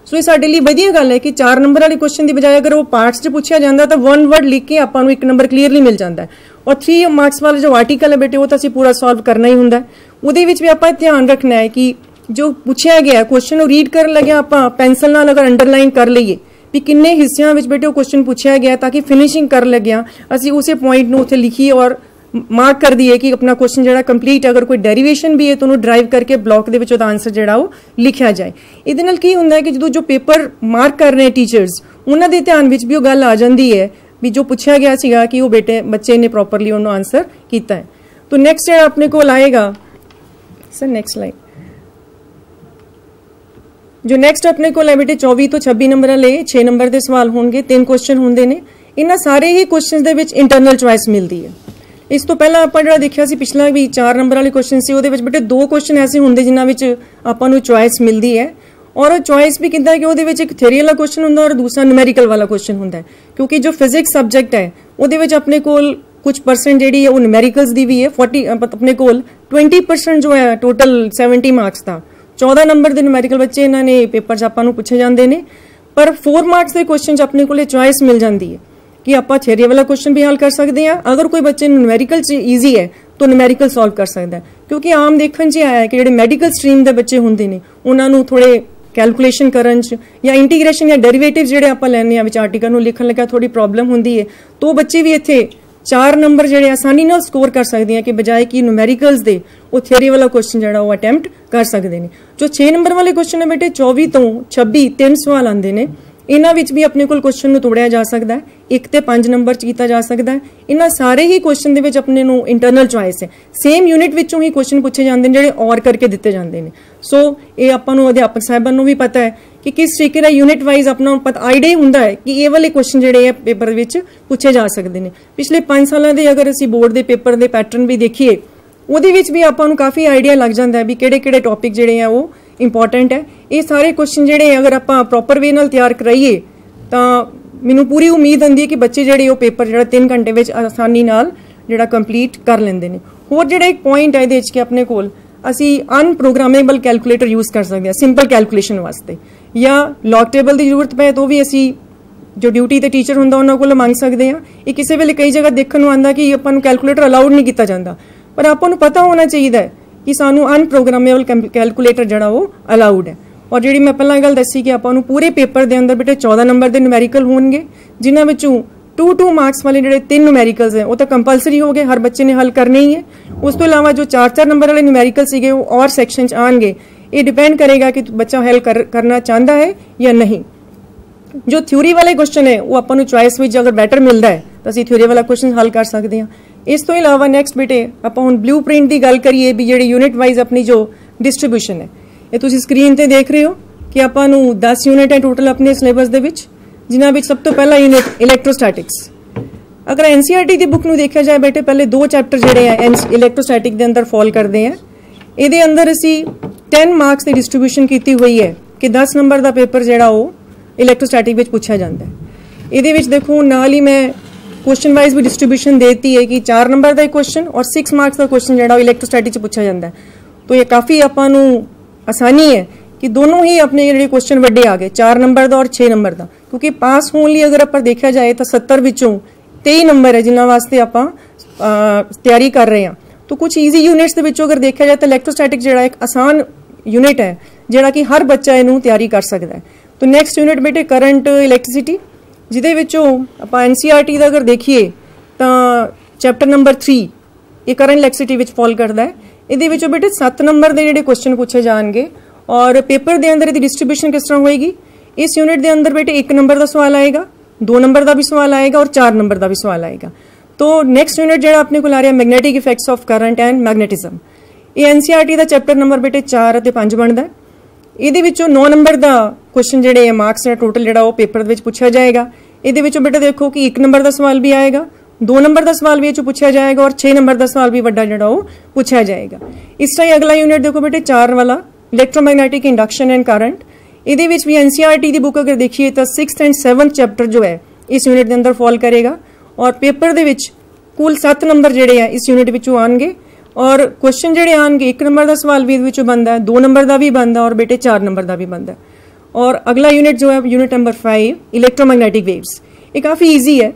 ਸੋ ਇਹ ਸਾਡੇ ਲਈ ਵਧੀਆ ਗੱਲ ਹੈ ਕਿ 4 ਨੰਬਰ ਵਾਲੇ ਕੁਐਸਚਨ ਦੀ ਬਜਾਏ ਅਗਰ ਉਹ ਪਾਰਟਸ 'ਚ ਪੁੱਛਿਆ ਜਾਂਦਾ ਤਾਂ 1 ਵਰਡ ਲਿਖ ਕੇ ਆਪਾਂ ਨੂੰ 1 ਨੰਬਰ ਕਲੀਅਰਲੀ ਮਿਲ ਜਾਂਦਾ ਹੈ। ਔਰ 3 ਮਾਰਕਸ ਵਾਲਾ ਜੋ ਆਰਟੀਕਲ ਹੈ ਬੇਟੇ ਉਹ ਤਾਂ ਅਸੀਂ ਪੂਰਾ ਸੋਲਵ ਕਰਨਾ ਹੀ ਹੁੰਦਾ। ਉਹਦੇ ਵਿੱਚ ਵੀ ਆਪਾਂ ਧਿਆਨ ਰੱਖਣਾ ਹੈ ਕਿ ਜੋ ਪੁੱਛਿਆ ਗਿਆ ਕੁਐਸਚਨ ਨੂੰ ਰੀਡ ਕਰਨ ਲੱਗਿਆ ਆਪਾਂ ਪੈਨਸਲ ਨਾਲ ਅਗਰ ਅੰਡਰਲਾਈਨ ਕਰ ਲਈਏ ਵੀ ਕਿੰਨੇ ਹਿੱਸਿਆਂ ਵਿੱਚ ਬੇਟੇ ਉਹ ਕੁਐਸਚਨ ਪੁੱਛਿਆ ਗਿਆ, ਤਾਂ ਕਿ ਫਿਨਿਸ਼ਿੰਗ ਕਰਨ ਲੱਗਿਆ ਅਸੀਂ ਉਸੇ ਪੁਆਇੰਟ ਨੂੰ ਉੱਥੇ ਲਿਖੀਏ ਔਰ ਮਾਰਕ ਕਰ ਦਈਏ ਕਿ ਆਪਣਾ ਕੁਐਸਚਨ ਜਿਹੜਾ ਕੰਪਲੀਟ, ਅਗਰ ਕੋਈ ਡੈਰੀਵੇਸ਼ਨ ਵੀ ਹੈ ਤਾਂ ਉਹਨੂੰ ਡਰਾਈਵ ਕਰਕੇ ਬਲੌਕ ਦੇ ਵਿੱਚ ਉਹਦਾ ਆਨਸਰ ਜਿਹੜਾ ਉਹ ਲਿਖਿਆ ਜਾਏ। ਇਹਦੇ ਨਾਲ ਕੀ ਹੁੰਦਾ ਹੈ ਕਿ ਜਦੋਂ ਜੋ ਪੇਪਰ ਮਾਰਕ ਕਰ ਰਹੇ ਟੀਚਰਸ, ਉਹਨਾਂ ਦੇ ਧਿਆਨ ਵਿੱਚ ਵੀ ਉਹ ਗੱਲ ਆ ਜਾਂਦੀ ਹੈ ਵੀ ਜੋ ਪੁੱਛਿਆ ਗਿਆ ਸੀਗਾ ਕਿ ਉਹ ਬੱਚੇ ਨੇ ਪ੍ਰੋਪਰਲੀ ਉਹਨੂੰ ਆਨਸਰ ਕੀਤਾ ਹੈ। तो नेक्स्ट ਜਿਹੜਾ ਆਪਣੇ ਕੋਲ ਆਏਗਾ ਸਰ ਨੈਕਸਟ ਸਲਾਈਡ, जो नेक्स्ट अपने को बेटे 24 तो 26 नंबर वाले 6 नंबर के सवाल होंगे, 3 क्वेश्चन होंगे ने। इन्हां सारे ही क्वेश्चन दे विच इंटरनल चॉइस मिलती है। इस तो पहला आपां जिहड़ा देखिया सी पिछला भी 4 नंबर वाले क्वेश्चन सी, उहदे विच बेटे 2 क्वेश्चन ऐसे होंगे जिन्हां विच आपां नूं चॉइस मिलती है। और चॉइस भी किंदा कि उहदे विच एक थ्योरी वाला क्वेश्चन हुंदा और दूसरा न्यूमेरिकल वाला क्वेश्चन हुंदा है, क्योंकि जो फिजिक्स सब्जेक्ट है उहदे विच अपने कोल कुछ परसेंट जिहड़ी है वो न्यूमेरिकल्स दी भी है। 40 अपने कोल 20% जो है टोटल 70 मार्क्स का 14 नंबर के न्यूमेरिकल बच्चे इन्होंने पेपर च आपां नूं पूछे जाते हैं, पर 4 मार्क्स के क्वेश्चन च अपने को चॉइस मिल जाती है कि आप थियरी वाला क्वेश्चन भी हल कर सकते हैं। अगर कोई बच्चे न्यूमेरिकल च ईजी है तो न्यूमेरिकल सॉल्व कर सकता है, क्योंकि आम देखने च आया है कि जो मैडिकल स्ट्रीम के बच्चे होंगे ने उन्होंने थोड़े कैलकुलेशन करन च या इंटीग्रेशन या डेरीवेटिव जिहड़े आपां लैने आ विच आर्टिकल नूं लिखण लगा थोड़ी प्रॉब्लम होंदी है, तो बच्चे भी इत्थे 4 नंबर जिहड़े आसानी नाल स्कोर कर सकते हैं कि बजाय कि न्यूमेरिकल्स दे वो थियरी वाला क्वेश्चन जिहड़ा वो अटैम्प्ट कर सकते हैं। जो 6 नंबर वाले क्वेश्चन है बेटे 24 तो 26 3 सवाल आते हैं, इन्हां विच भी अपने कोल क्वेश्चन नूं तोड़िया जा सकता है, 1 ते 5 नंबर च कीता जा सकता है। इन्हां सारे ही क्वेश्चन दे विच अपने नूं इंटरनल चॉइस है, सेम यूनिट विचों ही क्वेश्चन पूछे जाते हैं जिहड़े और करके दिते जाते हैं। सो ये आपां नूं अध्यापक साहिबां नूं भी पता है कि किस तरीके का यूनिट वाइज अपना पता आइडिया हुंदा है कि ये वाले क्वेश्चन जिहड़े है पेपर विच पूछे जा सकते हैं। पिछले 5 सालों के अगर असीं बोर्ड के पेपर के पैटर्न भी देखिए ਉਹਦੇ ਵਿੱਚ भी आपां नूं काफ़ी आइडिया लग जाता है भी किहड़े टॉपिक जिहड़े हैं वो इंपॉर्टेंट है। ये सारे क्वेश्चन जिहड़े अगर आपां प्रॉपर वे नाल तैयार कराइए तो मैनूं पूरी उम्मीद हुंदी है कि बच्चे जिहड़े वो पेपर जिहड़ा 3 घंटे विच आसानी नाल जिहड़ा कंप्लीट कर लैंदे ने। होर जिहड़ा एक पॉइंट है इहदे विच कि अपने कोल असीं अनप्रोग्रामेबल कैलकुलेटर यूज़ कर सकते हैं सिंपल कैलकुलेशन वास्ते, या लॉग टेबल की जरूरत पए तो भी असीं जो ड्यूटी ते टीचर हुंदा उन्हां कोलों मंग सकते हैं। ये किसी वेले कई जगह देखण नूं आंदा कि आपां नूं कैलकुलेटर अलाउड नहीं किया जाता, पर आपां नूं पता होना चाहिए कि सानूं अनप्रोग्रामेबल कैलकुलेटर जिहड़ा वो अलाउड है। और जिहड़ी मैं पहलां गल दसी कि आपां नूं पूरे पेपर दे अंदर बेटे 14 नंबर के न्यूमेरिकल होणगे, जिन्हां विचों 2 मार्क्स वाले जिहड़े 3 न्यूमेरिकल्स हैं वो तो कंपलसरी हो गए, हर बच्चे ने हल करने ही है। उस तो इलावा जो 4 नंबर वाले न्यूमेरिकल सीगे वो और सैक्शन च आएंगे, ये डिपेंड करेगा कि बच्चा हल करना चाहता है या नहीं। जो थ्योरी वाले क्वेश्चन है वो आपां नूं चॉइस विच अगर बैटर मिलता है तो असीं थ्योरी वाला क्वेश्चन हल कर सकते हैं। इस तो इलावा नैक्सट बेटे आपां हुण ब्लू प्रिंट की गल करिए भी जिहड़ी यूनिट वाइज अपनी जो डिस्ट्रीब्यूशन है, ये तुसीं स्क्रीन ते देख रहे हो कि आपां नूं 10 यूनिट है टोटल अपने सिलेबस दे विच, जिन्हां विच सब तो पहला यूनिट इलैक्ट्रोस्टैटिक्स। अगर एनसीईआरटी की बुक नूं देखा जाए बेटे पहले 2 चैप्टर जिहड़े हैं इलैक्ट्रोस्टैटिक के अंदर फॉल करते हैं। इहदे अंदर असीं 10 मार्क्स की डिस्ट्रीब्यूशन की हुई है कि 10 नंबर का पेपर जिहड़ा वो इलैक्ट्रोस्टैटिक विच पूछा जाता है। इहदे विच देखो नाल ही मैं क्वेश्चन वाइज भी डिस्ट्रीब्यूशन देती है कि 4 नंबर का एक क्वेश्चन और 6 मार्क्स का क्वेश्चन जिहड़ा इलैक्ट्रोस्टैटिक च पूछा जाता है। तो ये काफ़ी आपां नूं आसानी है कि दोनों ही अपने जिहड़े क्वेश्चन वड्डे आ गए 4 नंबर का और 6 नंबर का, क्योंकि पास होने लिए अगर आपां देखा जाए तो 70 विचों 23 नंबर है जिन्हां वास्ते आपां तैयारी कर रहे हैं। तो कुछ ईजी यूनिट्स के विचों अगर देखा जाए तो इलैक्ट्रोस्टैटिक जिहड़ा एक आसान यूनिट है जिहड़ा कि हर बच्चा इहनूं तैयारी कर सकता है। तो नैक्सट यूनिट बेटे करंट इलैक्ट्रिसिटी, जिहदे विचों आपां एनसीईआरटी का अगर देखिए तो चैप्टर नंबर 3 ये करंट इलैक्ट्रिसिटी विच फॉल करता है। इहदे विचों बेटे 7 नंबर के जिहड़े क्वेश्चन पूछे जाएंगे और पेपर के अंदर इसकी डिस्ट्रीब्यूशन किस तरह होएगी। इस यूनिट के अंदर बेटे 1 नंबर का सवाल आएगा, 2 नंबर का भी सवाल आएगा और 4 नंबर का भी सवाल आएगा। तो नैक्सट यूनिट जो अपने को आ रहा है magnetic effects of current and magnetism, ये एनसीईआरटी का चैप्टर नंबर बेटे 4 और 5 बनता है। ये 9 नंबर का क्वेश्चन जोड़े मार्क्स टोटल जो पेपर पूछा जाएगा। ये बेटे देखो कि 1 नंबर का सवाल भी आएगा, 2 नंबर का सवाल भी पूछा जाएगा और 6 नंबर का सवाल भी वड्डा जो पूछा जाएगा। इस तरह अगला यूनिट देखो बेटे 4 वाला इलैक्ट्रोमैग्नेटिक इंडक्शन एंड करंट, ये भी एनसीईआरटी की बुक अगर देखिए तो 6th and 7th चैप्टर जो है इस यूनिट के अंदर फॉल करेगा। और पेपर के कुल 7 नंबर जोड़े हैं इस यूनिट विचों आएंगे और क्वेश्चन जोड़े आएंगे 1 नंबर का सवाल भी बनता है, 2 नंबर का भी बनता है और बेटे 4 नंबर का भी बनता है। और अगला यूनिट जो है यूनिट नंबर 5 इलैक्ट्रोमैग्नेटिक वेव्स। ये काफ़ी ईजी है।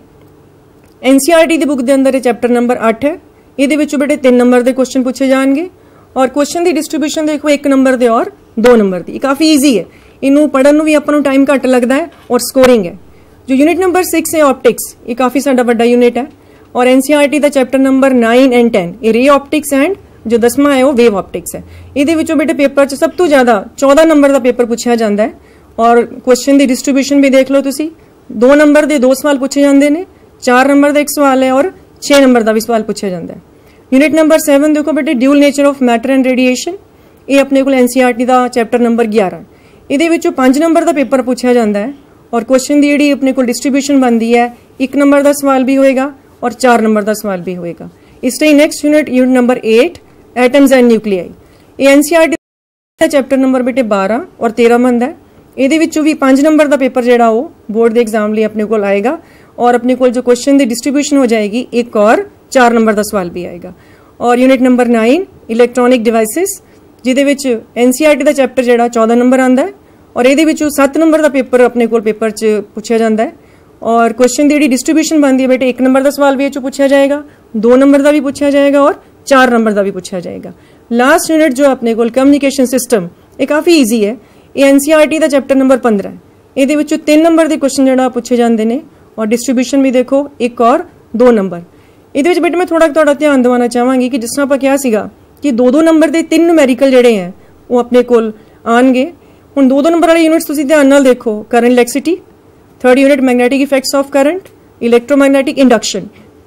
एनसीईआरटी की बुक के अंदर चैप्टर नंबर 8 है। ये बेटे 3 नंबर के क्वेश्चन पूछे जाएंगे और क्वेश्चन की डिस्ट्रीब्यूशन देखो 1 नंबर के और 2 नंबर की। काफ़ी ईजी है, इनू पढ़न भी अपन टाइम घट लगता है और स्कोरिंग है। जो यूनिट नंबर 6 है ऑप्टिक्स, ये काफ़ी साडा बड़ा यूनिट है और एनसीईआरटी का चैप्टर नंबर 9 एंड 10 ये रे ऑप्टिक्स एंड जो 10वां है वो वेव ऑप्टिक्स है। ये बेटे पेपर च सब तो ज़्यादा 14 नंबर का पेपर पूछा जाता है और क्वेश्चन की डिस्ट्रीब्यूशन भी देख लो तुसी। 2 नंबर के 2 सवाल पूछे जाते हैं, 4 नंबर का 1 सवाल है और 6 नंबर का भी सवाल पूछा जाता है। यूनिट नंबर 7 देखो बेटे dual nature of matter and radiation, ये अपने को एनसीईआरटी का चैप्टर नंबर 11। ये 5 नंबर का पेपर पूछा जाता है और क्वेश्चन की जी अपने को डिस्ट्रीब्यूशन बनती है 1 नंबर का सवाल भी होएगा और 4 नंबर का सवाल भी होएगा। इस time next unit number 8 atoms and nuclei, ये एनसीईआरटी का चैप्टर नंबर बेटे 12 और 13 बनता है। ये भी 5 नंबर का पेपर जोड़ा वो बोर्ड के एग्जाम लिए अपने को आएगा और अपने को जो क्वेश्चन की डिस्ट्रीब्यूशन हो जाएगी 1 और 4 नंबर का सवाल भी आएगा। और यूनिट नंबर 9 इलैक्ट्रॉनिक डिवाइसिस, जिहदे विच एनसीईआरटी का चैप्टर जोड़ा 14 नंबर आता है और ये 7 नंबर का पेपर अपने को पेपर च पूछा जाता है और क्वेश्चन की जी डिस्ट्रीब्यूशन बनती है बेटे 1 नंबर का सवाल भी पूछा जाएगा, 2 नंबर का भी पूछा जाएगा और 4 नंबर का भी पूछा जाएगा। लास्ट यूनिट जो अपने को कम्युनिकेशन सिस्टम, ये काफ़ी ईजी है। ये एनसीईआरटी का चैप्टर नंबर 15 है। ये 3 नंबर के क्वेश्चन जोड़ा पूछे जाते हैं और डिस्ट्रीब्यूशन भी देखो 1 और 2 नंबर। ये बेटे मैं थोड़ा ध्यान दिवाना चाहांगी कि जिस तरह आप क्या सीगा कि 2-2 नंबर के 3 न्यूमेरिकल जोड़े हैं वो अपने को आएंगे। हुण 2-2 नंबर वाले यूनिट्स तुसीं ध्यान नाल देखो, current electricity, 3rd unit magnetic effects of current, electromagnetic induction.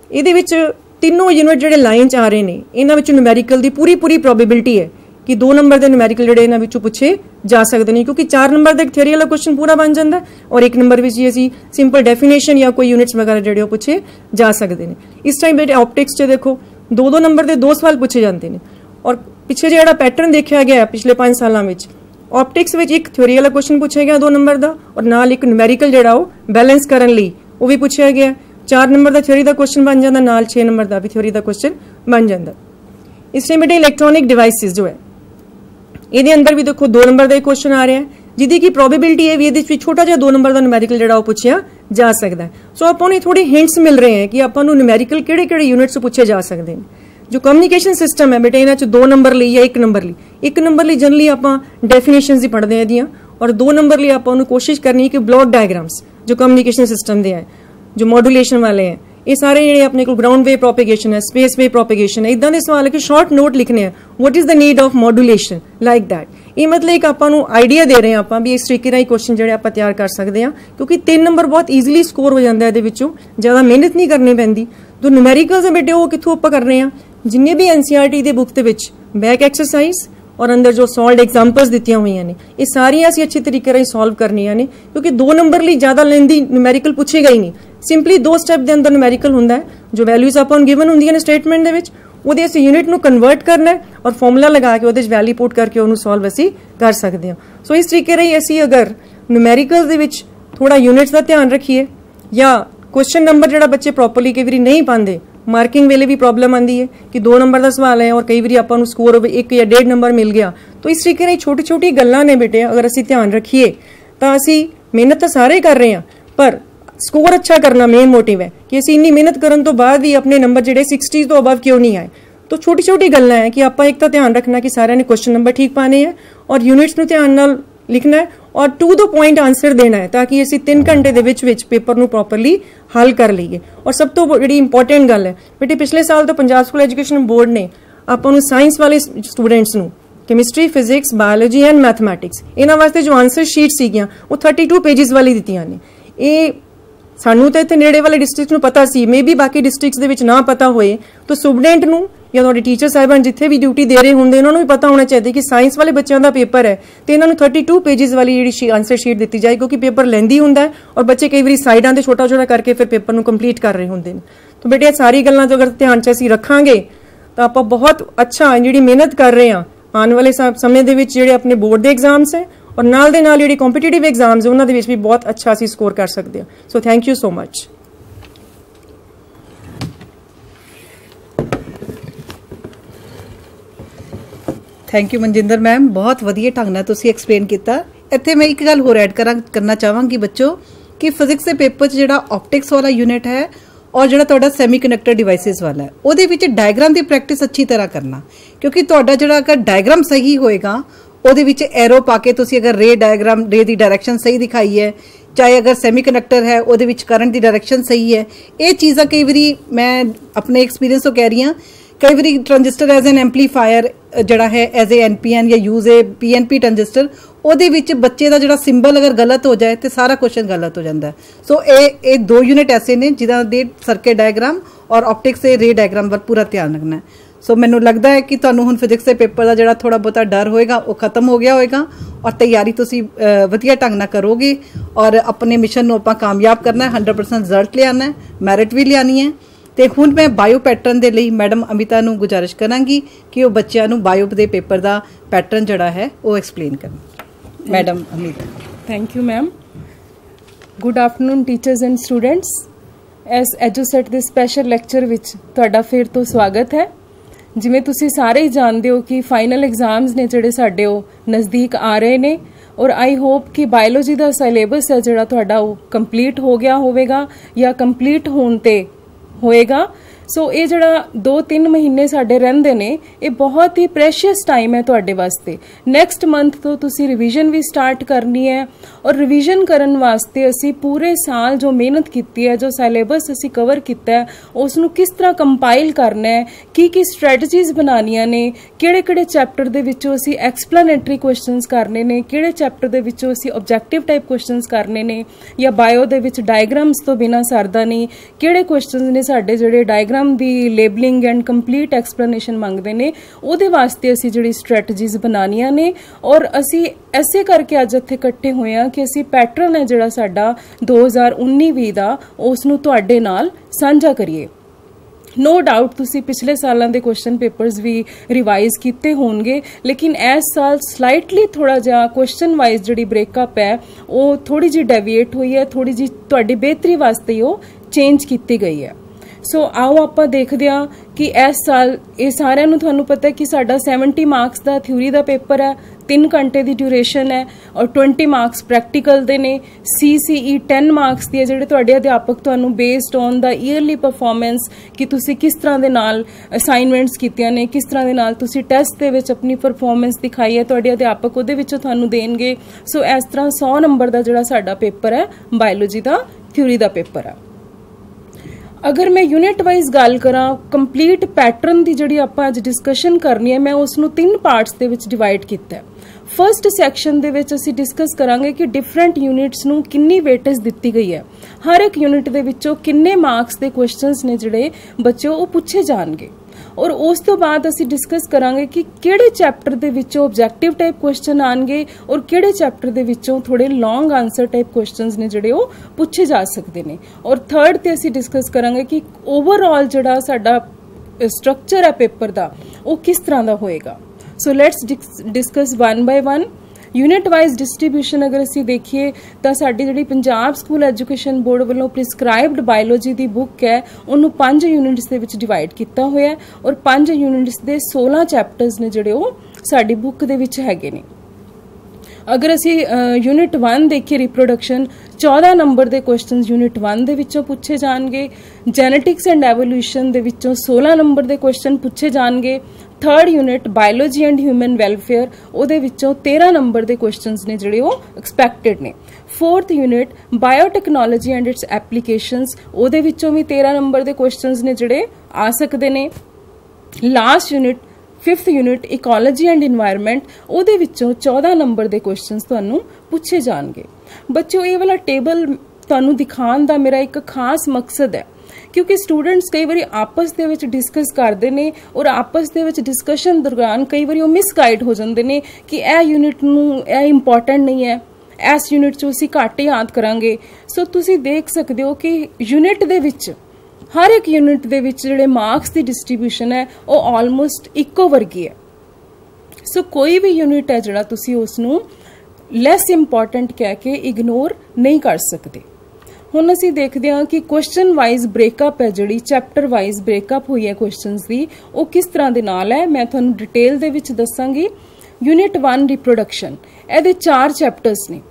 ये तीनों यूनिट जोड़े लाइन च आ रहे हैं, इन्हां विच न्यूमेरिकल की पूरी प्रोबेबिलिटी है कि 2 नंबर के न्यूमेरिकल जोड़े इन्हां विचों पूछे जा सकते हैं, क्योंकि 4 नंबर का एक थ्योरी वाला क्वेश्चन पूरा बन जाता है और 1 नंबर में ही असी सिंपल डेफिनेशन या कोई यूनिट्स वगैरह जोड़े पूछे जा सकते हैं। इस टाइम बेटे ऑप्टिक्स च देखो 2-2 नंबर के 2 सवाल पूछे जाते हैं और पिछले जो पैटर्न देखा गया पिछले 5 सालों में ऑप्टिक्स में एक थ्योरी वाला क्वेश्चन पूछा गया 2 नंबर का और नाल एक न्यूमेरिकल जोड़ा वो बैलेंस करने लई वो भी पूछा गया। 4 नंबर का थ्योरी का क्वेश्चन बन जाता, नाल 6 नंबर का भी थ्योरी का क्वेश्चन बन जाता। इस टाइम बेटे इलैक्ट्रॉनिक डिवाइसिस जो है ये अंदर भी देखो 2 नंबर का क्वेश्चन आ रहा है जिहदी की प्रोबेबिलिटी है भी ये छोटा जिहा 2 नंबर का न्यूमेरिकल जोड़ा पूछा जा सकता है। सो आपां नूं थोड़े हिंट्स मिल रहे हैं कि आपां नूं न्यूमेरिकल किहड़े यूनिट्स पूछे जा सकते हैं। जो कम्युनिकेशन सिस्टम है बेटे इन्हां च 2 नंबर ली या 1 नंबर ली, 1 नंबर ली जनरली आपां डेफिनेशंस ही पढ़ते हैं इहदियां और 2 नंबर ली आपां नूं कोशिश करनी है कि ब्लॉक डायग्राम्स जो कम्युनिकेशन सिस्टम दे हैं जो मॉड्यूलेशन वाले हैं ये सारे ਜਿਹੜੇ अपने को ग्राउंड वेव प्रोपेगेशन है, स्पेस वेव प्रोपेगेशन है, इदां दे सवाल है कि शॉर्ट नोट लिखने हैं what is the need of modulation like that. ये मतलब एक आपां नूं आइडिया दे रहे हैं आपां भी इस तरीके नाल क्वेश्चन ਜਿਹੜੇ ਆਪਾਂ ਤਿਆਰ कर सकते हैं क्योंकि 3 नंबर बहुत ईजिली स्कोर हो जाता है ਇਹਦੇ ਵਿੱਚੋਂ ज़्यादा मेहनत नहीं करनी पैंदी। तो न्यूमेरिकल्स है बेटे वो कित्थों ਆਪਾਂ करने हैं जिन्ने भी एनसीईआरटी ਦੇ बुक ਦੇ ਵਿੱਚ बैक एक्सरसाइज और अंदर जो सॉल्व एग्जाम्पल्स दित्तियां हुई ने ये सारियां असीं अच्छे तरीके नाल सॉल्व करनियां ने क्योंकि 2 नंबर ਲਈ ज़्यादा लेंदी न्यूमेरिकल पूछेगा ही नहीं। सिंपली 2 स्टैप के अंदर न्यूमेरिकल होंदा है जो वैल्यूज आपां नूं गिवन होंदियां ने स्टेटमेंट दे विच ਉਹਦੇ ਅਸੀਂ यूनिट ਨੂੰ कन्वर्ट करना है और फॉर्मूला लगा के ਉਹਦੇ ਵਿੱਚ वैल्यू पुट करके ਉਹਨੂੰ सॉल्व ਅਸੀਂ कर सकते हैं। सो इस तरीके राही ਅਸੀਂ अगर न्यूमेरिकल ਦੇ ਵਿੱਚ थोड़ा यूनिट्स का ध्यान रखिए या क्वेश्चन नंबर ਜਿਹੜਾ ਬੱਚੇ प्रॉपरली कई बार नहीं पाते मार्किंग वेले भी प्रॉब्लम आती है कि 2 नंबर का सवाल है और कई बार आपां नूं स्कोर 1 या 1.5 नंबर मिल गया। तो इस तरीके नाल छोटी छोटी गल्लां ने बेटे अगर असीं ध्यान रखिए तो असीं मेहनत तो सारे कर रहे हैं पर स्कोर अच्छा करना मेन मोटिव है कि असीं इन्नी मेहनत करन तो बाद भी अपने नंबर जिहड़े 60 तो अबव क्यों नहीं आए। तो छोटी छोटी गल्लां है कि आपां एक तो ध्यान रखना कि सारिਆਂ ने क्वेश्चन नंबर ठीक पाने हैं और यूनिट्स नूं ध्यान नाल लिखना है और टू द पॉइंट आंसर देना है ताकि असीं 3 घंटे दे विच पेपर नूं प्रॉपरली हल कर लईए। और सब तो जिहड़ी इंपॉर्टेंट गल है बेटे पिछले साल तो पंजाब स्कूल एजुकेशन बोर्ड ने आपां नूं साइंस वाले स्टूडेंट्स नूं chemistry physics biology and mathematics इन्हां वास्ते जो आंसर शीट सीगियां वो 32 पेजिस वाली दित्तियां ने। ये सानू तो इत्थे नेड़े वाले डिस्ट्रिक्ट नूं पता सी मे बी बाकी डिस्ट्रिक्ट्स दे विच ना पता होए तो स्टूडेंट नूं या तुहाडे टीचर साहिबान जिथे भी ड्यूटी दे रहे होंदे उन्हां नूं भी पता होना चाहिए कि साइंस वाले बच्चों का पेपर है तो इन्हां नूं 32 पेजिस वाली जिहड़ी आंसर शीट दी जाए क्योंकि पेपर लेंदी हुंदा है और बच्चे कई बार साइडां ते छोटा छोटा करके फिर पेपर नूं कंप्लीट कर रहे होंदे ने। तो बेटे सारी गल्लां जो अगर ध्यान च असीं रखांगे तो आपां बहुत अच्छा जिहड़ी मेहनत कर रहे हैं आने वाले समय दे विच जिहड़े अपने बोर्ड दे एग्जाम्स है और नाल दे नाल जिहड़े कॉम्पीटिटिव एग्जाम्स है उन्हां दे विच भी बहुत अच्छा असीं स्कोर कर सकते हैं। So thank you so much. Thank you Manjinder ma'am, बहुत वधिया ढंग नाल तुसीं एक्सप्लेन किया ਇੱਥੇ ਮੈਂ ਇੱਕ ਗੱਲ ਹੋਰ ਐਡ ਕਰਨਾ ਚਾਹਾਂਗੀ ਬੱਚੋ कि फिजिक्स के पेपर जो ऑप्टिक्स वाला यूनिट है और जो सैमीकंडक्टर डिवाइसिस वाला है वो डायग्राम की प्रैक्टिस अच्छी तरह करना, क्योंकि अगर डायग्राम सही होएगा वो एरो पाके तुसी अगर रे डायग्राम रे की डायरैक्शन सही दिखाई है, चाहे अगर सैमीकंडक्टर है वो करंट की डायरैक्शन सही है, ये चीज़ा कई बारी मैं अपने एक्सपीरियंस तो कह रही हाँ, कई बारी ट्रांजिस्टर एज एन एम्पलीफायर जड़ा है एज ए NPN या यूज ए PNP ट्रांजिस्टर ਉਹਦੇ ਵਿੱਚ ਬੱਚੇ ਦਾ ਜਿਹੜਾ ਸਿੰਬਲ ਅਗਰ ਗਲਤ ਹੋ ਜਾਏ ਤੇ ਸਾਰਾ ਕੁਐਸਚਨ ਗਲਤ ਹੋ ਜਾਂਦਾ ਹੈ। ਸੋ ਇਹ ਦੋ ਯੂਨਿਟ ਐਸੇ ਨੇ ਜਿਨ੍ਹਾਂ ਦੇ ਸਰਕਟ ਡਾਇਗਰਾਮ ਔਰ ਆਪਟਿਕਸ ਦੇ ਰੇ ਡਾਇਗਰਾਮ ਵੱਲ ਪੂਰਾ ਧਿਆਨ ਰੱਖਣਾ ਹੈ। ਸੋ ਮੈਨੂੰ ਲੱਗਦਾ ਹੈ ਕਿ ਤੁਹਾਨੂੰ ਹੁਣ ਫਿਜ਼ਿਕਸ ਦੇ ਪੇਪਰ ਦਾ ਜਿਹੜਾ ਥੋੜਾ ਬਹੁਤਾ ਡਰ ਹੋਏਗਾ ਉਹ ਖਤਮ ਹੋ ਗਿਆ ਹੋਏਗਾ ਔਰ ਤਿਆਰੀ ਤੁਸੀਂ ਵਧੀਆ ਢੰਗ ਨਾਲ ਕਰੋਗੇ ਔਰ ਆਪਣੇ ਮਿਸ਼ਨ ਨੂੰ ਆਪਾਂ ਕਾਮਯਾਬ ਕਰਨਾ ਹੈ, 100% ਰਿਜ਼ਲਟ ਲਿਆਉਣਾ ਹੈ, ਮੈਰਿਟ ਵੀ ਲਿਆਉਣੀ ਹੈ। ਤੇ ਹੁਣ ਮੈਂ ਬਾਇਓ ਪੈਟਰਨ ਦੇ ਲਈ ਮੈਡਮ ਅਮਿਤਾ ਨੂੰ ਗੁਜ਼ਾਰਿਸ਼ ਕਰਾਂਗੀ ਕਿ ਉਹ ਬੱਚਿਆਂ ਨੂੰ ਬਾਇਓ ਦੇ ਪੇਪਰ ਦਾ ਪੈਟਰਨ ਜਿਹੜਾ ਹੈ ਉਹ ਐਕਸਪਲੇਨ ਕਰਨ। Madam Amit. Thank you ma'am. Good afternoon teachers and students. As EDUSAT के स्पैशल लैक्चर विच तुहाडा फिर तो स्वागत है। जिवें तुसीं सारे ही जानते हो कि फाइनल एग्जाम्स ने जिहड़े साडे वो नज़दीक आ रहे ने और आई होप कि बायोलॉजी का सिलेबस है जिहड़ा तुहाडा वो कंप्लीट हो गया होवेगा या कंप्लीट होण ते होएगा। सो ये जड़ा 2-3 महीने साडे रहिंदे ने ये बहुत ही प्रेशियस टाइम है तुहाडे वास्ते। नैक्सट मंथ तो तुसी रिविजन भी स्टार्ट करनी है और रिविजन करन वास्ते असी पूरे साल जो मेहनत कीती है, जो सिलेबस असी कवर किया है, उसनू किस तरह कंपाइल करना है, की स्ट्रैटजीज बनानियां ने, किहड़े चैप्टर दे विचों असी एक्सप्लेनेटरी क्वेश्चनस करने ने, किहड़े चैप्टर दे विचों असी ऑब्जेक्टिव टाइप क्वेश्चनस करने ने या बायो दे विच डायग्राम्स तो बिना सरदा नहीं, किहड़े क्वेश्चनस ने साडे जिहड़े डायग्राम दी लेबलिंग एंड कंप्लीट एक्सप्लेनेशन मंगते हैं, उहदे वास्ते असी जिहड़ी स्ट्रैटजीज बनानियां ने और असी ऐसे करके अज इत्थे इकट्ठे होए हां कि असी पैटर्न है जिहड़ा साडा 2019-20 दा उसनू तुहाडे नाल साझा करिए। नो डाउट तुसी पिछले सालों के क्वेश्चन पेपर्स भी रिवाइज किए होंगे, लेकिन इस साल स्लाइटली थोड़ा जिहा क्वेश्चन वाइज जिहड़ी ब्रेकअप है वो थोड़ी जी डेविएट हुई है, थोड़ी जी तुहाडी बेहतरी वास्ते वो चेंज की गई है। सो आओ आप देखते हैं कि इस साल ये सारिਆਂ ਨੂੰ ਤੁਹਾਨੂੰ पता है कि साडा 70 मार्क्स का थ्योरी का पेपर है, 3 घंटे की ड्यूरेशन है और 20 मार्क्स प्रैक्टिकल दे ने। CCE 10 मार्क्स दी है जिहड़े तुहाडे अध्यापक तुहानू based on the yearly performance कि तुसी किस तरह दे नाल असाइनमेंट्स कीतियां ने, किस तरह दे नाल तुसी टेस्ट दे विच अपनी परफॉर्मेंस दिखाई है, तुहाडे अध्यापक उहदे विचों तुहानू देणगे। सो इस तरह 100 नंबर का जिहड़ा साडा पेपर है बायोलॉजी का थ्योरी का पेपर है। अगर मैं यूनिट वाइज गल करा कंप्लीट पैटर्न की जिहड़ी आपां अज डिस्कशन करनी है, मैं उसनू 3 पार्ट्स दे विच डिवाइड किया है। फर्स्ट सैक्शन दे विच असीं डिस्कस करांगे कि डिफरेंट यूनिट्स नू कितनी वेटेज दित्ती गई है, हर एक यूनिट दे विचों किन्ने मार्क्स के क्वेश्चनस ने जिहड़े बच्चों वो पूछे जाणगे और उस तो बाद असीं डिस्कस करांगे कि किहड़े चैप्टर दे विचों ऑब्जेक्टिव टाइप क्वेश्चन आएंगे और किहड़े चैप्टर दे विचों थोड़े लॉन्ग आंसर टाइप क्वेश्चनस ने जिहड़े वो पूछे जा सकते हैं। और थर्ड ते असीं डिस्कस करांगे कि ओवरऑल जिहड़ा साडा स्ट्रक्चर है पेपर दा वो किस तरह दा होएगा। So let's discuss one by one. Unit wise distribution अगर असी देखिए तो साडी जिहड़ी पंजाब स्कूल एजुकेशन बोर्ड वालों प्रिस्क्राइब्ड बायोलॉजी की बुक है उन्होंने 5 यूनिट्स दे विच डिवाइड किया होया है और 5 यूनिट्स दे 16 चैप्टर्स ने जिहड़े वो साडी बुक दे विच हैगे ने। अगर असी यूनिट 1 देखिए रिप्रोडक्शन 14 नंबर के क्वेश्चन यूनिट 1 दे विचों पूछे जाएंगे। जेनेटिक्स एंड एवोल्यूशन दे विचों 16 नंबर के क्वेश्चन पूछे जाएंगे। Third unit biology and human welfare उहदे विचों 13 नंबर के क्वेश्चन ने जिहड़े वो एक्सपैक्टेड ने। Fourth unit biotechnology and its applications उहदे विचों भी 13 नंबर के क्वेश्चन ने जिहड़े आ सकते ने। Last unit 5th unit ecology and environment उहदे विचों 14 नंबर के क्वेश्चन तुहानू पूछे जाएंगे। बच्चों ये वाला टेबल तुहानू दिखाने का मेरा एक खास मकसद है क्योंकि स्टूडेंट्स कई बार आपस दे विच डिस्कस करते हैं और आपस दे विच डिस्कशन दौरान कई बार वो मिसगाइड हो जाते हैं कि यह यूनिट नू यह इंपॉर्टेंट नहीं है, इस यूनिट चो असीं घट याद करांगे। सो तुसीं देख सकते हो कि यूनिट दे विच हर एक यूनिट दे विच जिहड़े मार्क्स की डिस्ट्रीब्यूशन है वो ऑलमोस्ट इक्को वर्गी है। सो कोई भी यूनिट है जिहड़ा तुसीं उसनू लैस इंपॉर्टेंट कह के इग्नोर नहीं कर सकते। हुण असीं देखदे हां कि क्वेश्चन वाइज ब्रेकअप है जिहड़ी चैप्टर वाइज ब्रेकअप हुई है क्वेश्चनस दी वो किस तरह दे नाल है, मैं तुहानू डिटेल दे विच दस्सांगी। यूनिट 1 रिप्रोडक्शन, ਇਹਦੇ 4 ਚੈप्टर्स ने।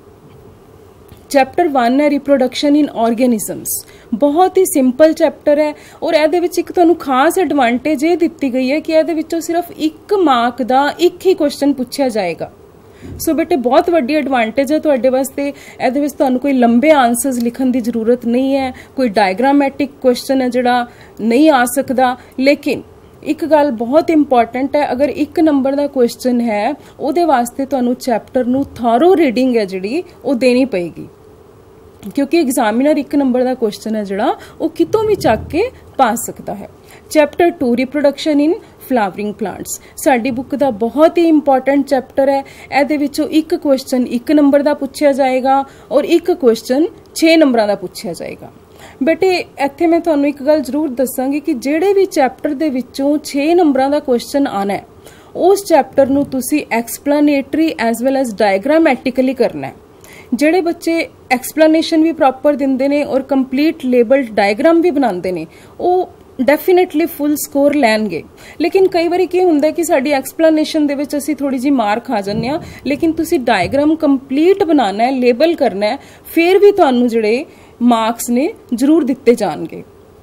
चैप्टर 1 है रिप्रोडक्शन इन ऑर्गेनिजम्स, बहुत ही सिंपल चैप्टर है और ਇਹਦੇ ਵਿੱਚ ਇੱਕ ਤੁਹਾਨੂੰ ਖਾਸ ਐਡਵਾਂਟੇਜ ਇਹ ਦਿੱਤੀ ਗਈ ਹੈ ਕਿ ਇਹਦੇ ਵਿੱਚੋਂ ਸਿਰਫ 1 ਮਾਰਕ ਦਾ ਇੱਕ ਹੀ ਕੁਐਸਚਨ ਪੁੱਛਿਆ ਜਾਏਗਾ। ਸੋ ਬੇਟੇ ਬਹੁਤ ਵੱਡੀ ਐਡਵਾਂਟੇਜ ਹੈ ਤੁਹਾਡੇ ਵਾਸਤੇ। ਇਹਦੇ ਵਿੱਚ ਤੁਹਾਨੂੰ ਕੋਈ ਲੰਬੇ ਆਨਸਰਸ ਲਿਖਣ ਦੀ ਜ਼ਰੂਰਤ ਨਹੀਂ ਹੈ, ਕੋਈ ਡਾਇਗਰਾਮੈਟਿਕ ਕੁਐਸਚਨ ਹੈ ਜਿਹੜਾ ਨਹੀਂ ਆ ਸਕਦਾ। ਲੇਕਿਨ ਇੱਕ ਗੱਲ ਬਹੁਤ ਇੰਪੋਰਟੈਂਟ ਹੈ, ਅਗਰ 1 ਨੰਬਰ ਦਾ ਕੁਐਸਚਨ ਹੈ ਉਹਦੇ ਵਾਸਤੇ ਤੁਹਾਨੂੰ ਚੈਪਟਰ ਨੂੰ ਥੋਰੋ ਰੀਡਿੰਗ ਹੈ ਜਿਹੜੀ ਉਹ ਦੇਣੀ ਪਏਗੀ, क्योंकि एग्जामिनर 1 नंबर का क्वेश्चन है जोड़ा वो कितों भी चक के पा सकता है। Chapter 2 reproduction in flowering plants साडी बुक का बहुत ही इंपॉर्टेंट चैप्टर है। ਇਹਦੇ ਵਿੱਚੋਂ ਇੱਕ क्वेश्चन 1 नंबर का पूछा जाएगा और एक क्वेश्चन 6 नंबर का पूछा जाएगा। बेटे ਇੱਥੇ मैं ਤੁਹਾਨੂੰ ਇੱਕ ਗੱਲ ਜ਼ਰੂਰ ਦੱਸਾਂਗੀ ਕਿ ਜਿਹੜੇ ਵੀ ਚੈਪਟਰ ਦੇ ਵਿੱਚੋਂ 6 ਨੰਬਰਾਂ ਦਾ क्वेश्चन ਆਣਾ ਹੈ ਉਸ ਚੈਪਟਰ ਨੂੰ ਤੁਸੀਂ explanatory as well as diagrammatically ਕਰਨਾ ਹੈ। ਜਿਹੜੇ ਬੱਚੇ ਐਕਸਪਲੇਨੇਸ਼ਨ ਵੀ ਪ੍ਰੋਪਰ ਦਿੰਦੇ ਨੇ ਔਰ ਕੰਪਲੀਟ ਲੇਬਲਡ ਡਾਇਗਰਾਮ ਵੀ ਬਣਾਉਂਦੇ ਨੇ ਉਹ ਡੈਫੀਨਿਟਲੀ ਫੁੱਲ ਸਕੋਰ ਲੈਣਗੇ। ਲੇਕਿਨ ਕਈ ਵਾਰੀ ਕੀ ਹੁੰਦਾ ਕਿ ਸਾਡੀ ਐਕਸਪਲੇਨੇਸ਼ਨ ਦੇ ਵਿੱਚ ਅਸੀਂ ਥੋੜੀ ਜੀ ਮਾਰ ਖਾ ਜਾਂਦੇ ਆ, ਲੇਕਿਨ ਤੁਸੀਂ ਡਾਇਗਰਾਮ ਕੰਪਲੀਟ ਬਣਾਉਣਾ ਹੈ, ਲੇਬਲ ਕਰਨਾ ਹੈ, ਫਿਰ ਵੀ ਤੁਹਾਨੂੰ ਜਿਹੜੇ ਮਾਰਕਸ ਨੇ ਜ਼ਰੂਰ ਦਿੱਤੇ ਜਾਣਗੇ।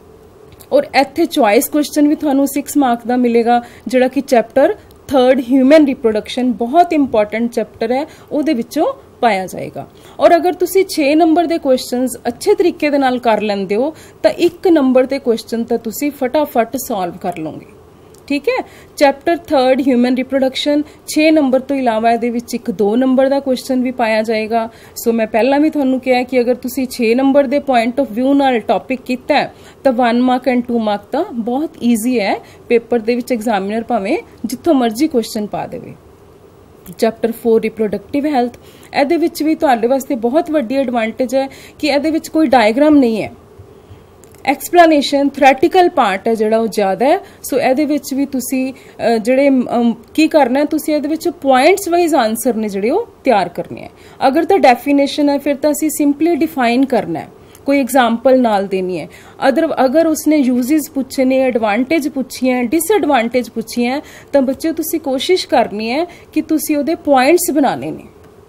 ਔਰ ਇੱਥੇ ਚੁਆਇਸ ਕੁਐਸਚਨ ਵੀ ਤੁਹਾਨੂੰ 6 ਮਾਰਕ ਦਾ ਮਿਲੇਗਾ ਜਿਹੜਾ ਕਿ ਚੈਪਟਰ 3 ਹਿਊਮਨ ਰਿਪਰੋਡਕਸ਼ਨ ਬਹੁਤ ਇੰਪੋਰਟੈਂਟ ਚੈਪਟਰ ਹੈ ਉਹਦੇ ਵਿੱਚੋਂ पाया जाएगा। और अगर तुसी 6 नंबर के क्वेश्चंस अच्छे तरीके दे नाल कर लेंदे हो तो 1 नंबर के क्वेश्चन तो तुसी फटाफट सॉल्व कर लोगे। ठीक है, चैप्टर 3 ह्यूमन रिप्रोडक्शन 6 नंबर तो इलावा ये एक 2 नंबर का क्वेश्चन भी पाया जाएगा। सो मैं पहला भी तुहानू कहा कि अगर तुसी 6 नंबर के पॉइंट ऑफ व्यू नाल टॉपिक किया है तो 1 मार्क एंड 2 मार्क तो बहुत ईजी है। पेपर दे विच एग्जामिनर भावें जिथों मर्जी क्वेश्चन पा देवे। चैप्टर 4 रिप्रोडक्टिव हैल्थ, ਇਹਦੇ ਵਿੱਚ ਵੀ ਤੁਹਾਡੇ ਵਾਸਤੇ ਬਹੁਤ ਵੱਡੀ ਐਡਵਾਂਟੇਜ ਹੈ ਕਿ ਇਹਦੇ ਵਿੱਚ ਕੋਈ ਡਾਇਗਰਾਮ ਨਹੀਂ ਹੈ, ਐਕਸਪਲੇਨੇਸ਼ਨ ਥਿਓਰੈਟੀਕਲ ਪਾਰਟ ਹੈ ਜਿਹੜਾ ਉਹ ਜ਼ਿਆਦਾ ਹੈ। ਸੋ ਇਹਦੇ ਵਿੱਚ ਵੀ ਤੁਸੀਂ ਜਿਹੜੇ ਕੀ ਕਰਨਾ ਹੈ, ਤੁਸੀਂ ਇਹਦੇ ਵਿੱਚ ਪੁਆਇੰਟਸ ਵਾਈਜ਼ ਆਨਸਰ ਨੇ ਜਿਹੜੇ ਉਹ ਤਿਆਰ ਕਰਨੇ ਹੈ। ਅਗਰ ਤਾਂ ਡੈਫੀਨੇਸ਼ਨ ਹੈ ਫਿਰ ਤਾਂ ਅਸੀਂ ਸਿੰਪਲੀ ਡਿਫਾਈਨ ਕਰਨਾ ਹੈ, कोई एग्जाम्पल नाल देनी है। अगर उसने यूजेस पूछे ने, एडवांटेज पूछी है, डिसएडवांटेज पूछी है तो बच्चे तुसी कोशिश करनी है कि तुसी उहदे पॉइंट्स बनाने ने।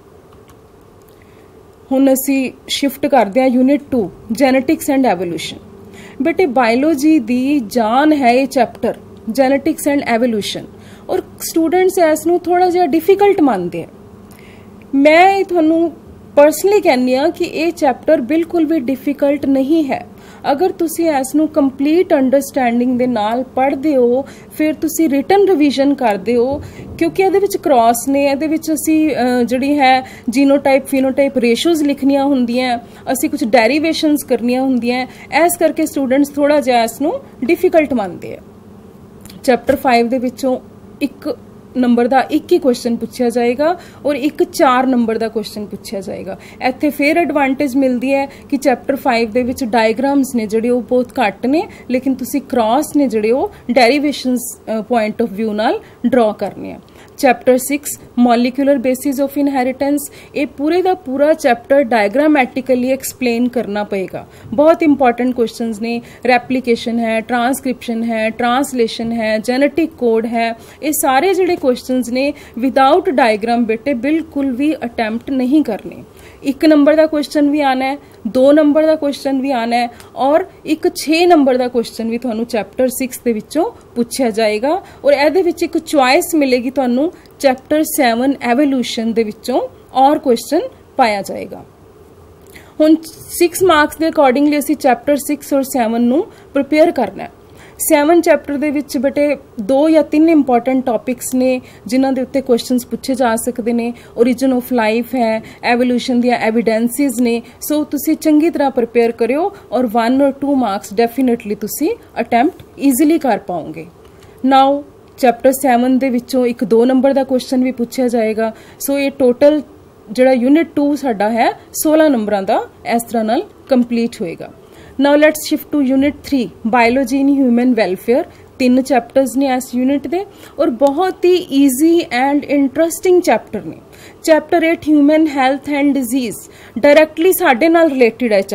हुण असी शिफ्ट करते हैं यूनिट 2 जेनेटिक्स एंड एवोल्यूशन। बेटे बायोलॉजी दी जान है ये चैप्टर जेनेटिक्स एंड एवोल्यूशन, और स्टूडेंट्स इसनूं थोड़ा जिहा डिफिकल्ट मानते हैं। मैं तुहानूं पर्सनली कहनी हाँ कि ये चैप्टर बिल्कुल भी डिफिकल्ट नहीं है। अगर तुसी इसनूं कंप्लीट अंडरस्टैंडिंग दे नाल पढ़दे हो, फिर तुसी रिटन रिवीजन करदे हो, क्योंकि इहदे विच क्रॉस ने, इहदे विच असी जिहड़ी है जीनोटाइप फिनोटाइप रेशोज लिखनियां हुंदियां, असी कुछ डेरिवेशनस करनियां हुंदियां, इस करके स्टूडेंट्स थोड़ा जिहा इसनूं डिफिकल्ट मानते हैं। चैप्टर 5 दे विचों 1 नंबर का एक ही क्वेश्चन पूछा जाएगा और एक 4 नंबर का क्वेश्चन पूछा जाएगा। इत्थे फिर एडवांटेज मिलती है कि चैप्टर 5 दे विच डायग्राम्स ने जिहड़े वो बहुत घट ने, लेकिन तुसी क्रॉस ने जिहड़े वो डेरिवेशनस पॉइंट ऑफ व्यू नाल ड्रॉ करने हैं। Chapter 6 molecular basis of inheritance, ये पूरे का पूरा चैप्टर डायग्रामैटिकली एक्सप्लेन करना पड़ेगा। बहुत इंपॉर्टेंट क्वेश्चंस ने, रेप्लिकेशन है, ट्रांसक्रिप्शन है, ट्रांसलेशन है, जेनेटिक कोड है, ये सारे जिहड़े क्वेश्चंस ने विदाउट डायग्राम बेटे बिल्कुल भी अटैम्प्ट नहीं करने। 1 नंबर का क्वेश्चन भी आना है, 2 नंबर का क्वेश्चन भी आना है और एक 6 नंबर का क्वेश्चन भी तुहानू चैप्टर 6 दे विचों पूछा जाएगा। और इहदे विच एक चॉइस मिलेगी तुहानू चैप्टर 7 एवोल्यूशन दे विचों और क्वेश्चन पाया जाएगा। हुण 6 मार्क्स के अकॉर्डिंगली असीं चैप्टर 6 और 7 नू प्रिपेयर करना है। 7 चैप्टर दे विच बेटे 2 या 3 इंपॉर्टेंट टॉपिक्स ने जिन्हां दे उत्ते क्वेश्चंस पूछे जा सकते ने। ओरिजिन ऑफ लाइफ है, एवोल्यूशन दी एविडेंसिस ने। सो तुसी चंगी तरह प्रिपेयर करियो और 1 और 2 मार्क्स डेफिनेटली तुसी अटैम्प्ट ईजिली कर पाओगे। नाउ चैप्टर 7 दे विचों एक 2 नंबर का क्वेश्चन भी पूछा जाएगा। सो ये टोटल जिहड़ा यूनिट 2 साडा है 16 नंबरां दा इस तरह नाल कंप्लीट होएगा। Now let's shift to unit 3 biology in human welfare. 3 chapters ने इस यूनिट दे और बहुत ही ईजी एंड इंटरेस्टिंग चैप्टर ने। Chapter 8 human health and disease directly साडे नाल रिलेटेड है चैप्टर।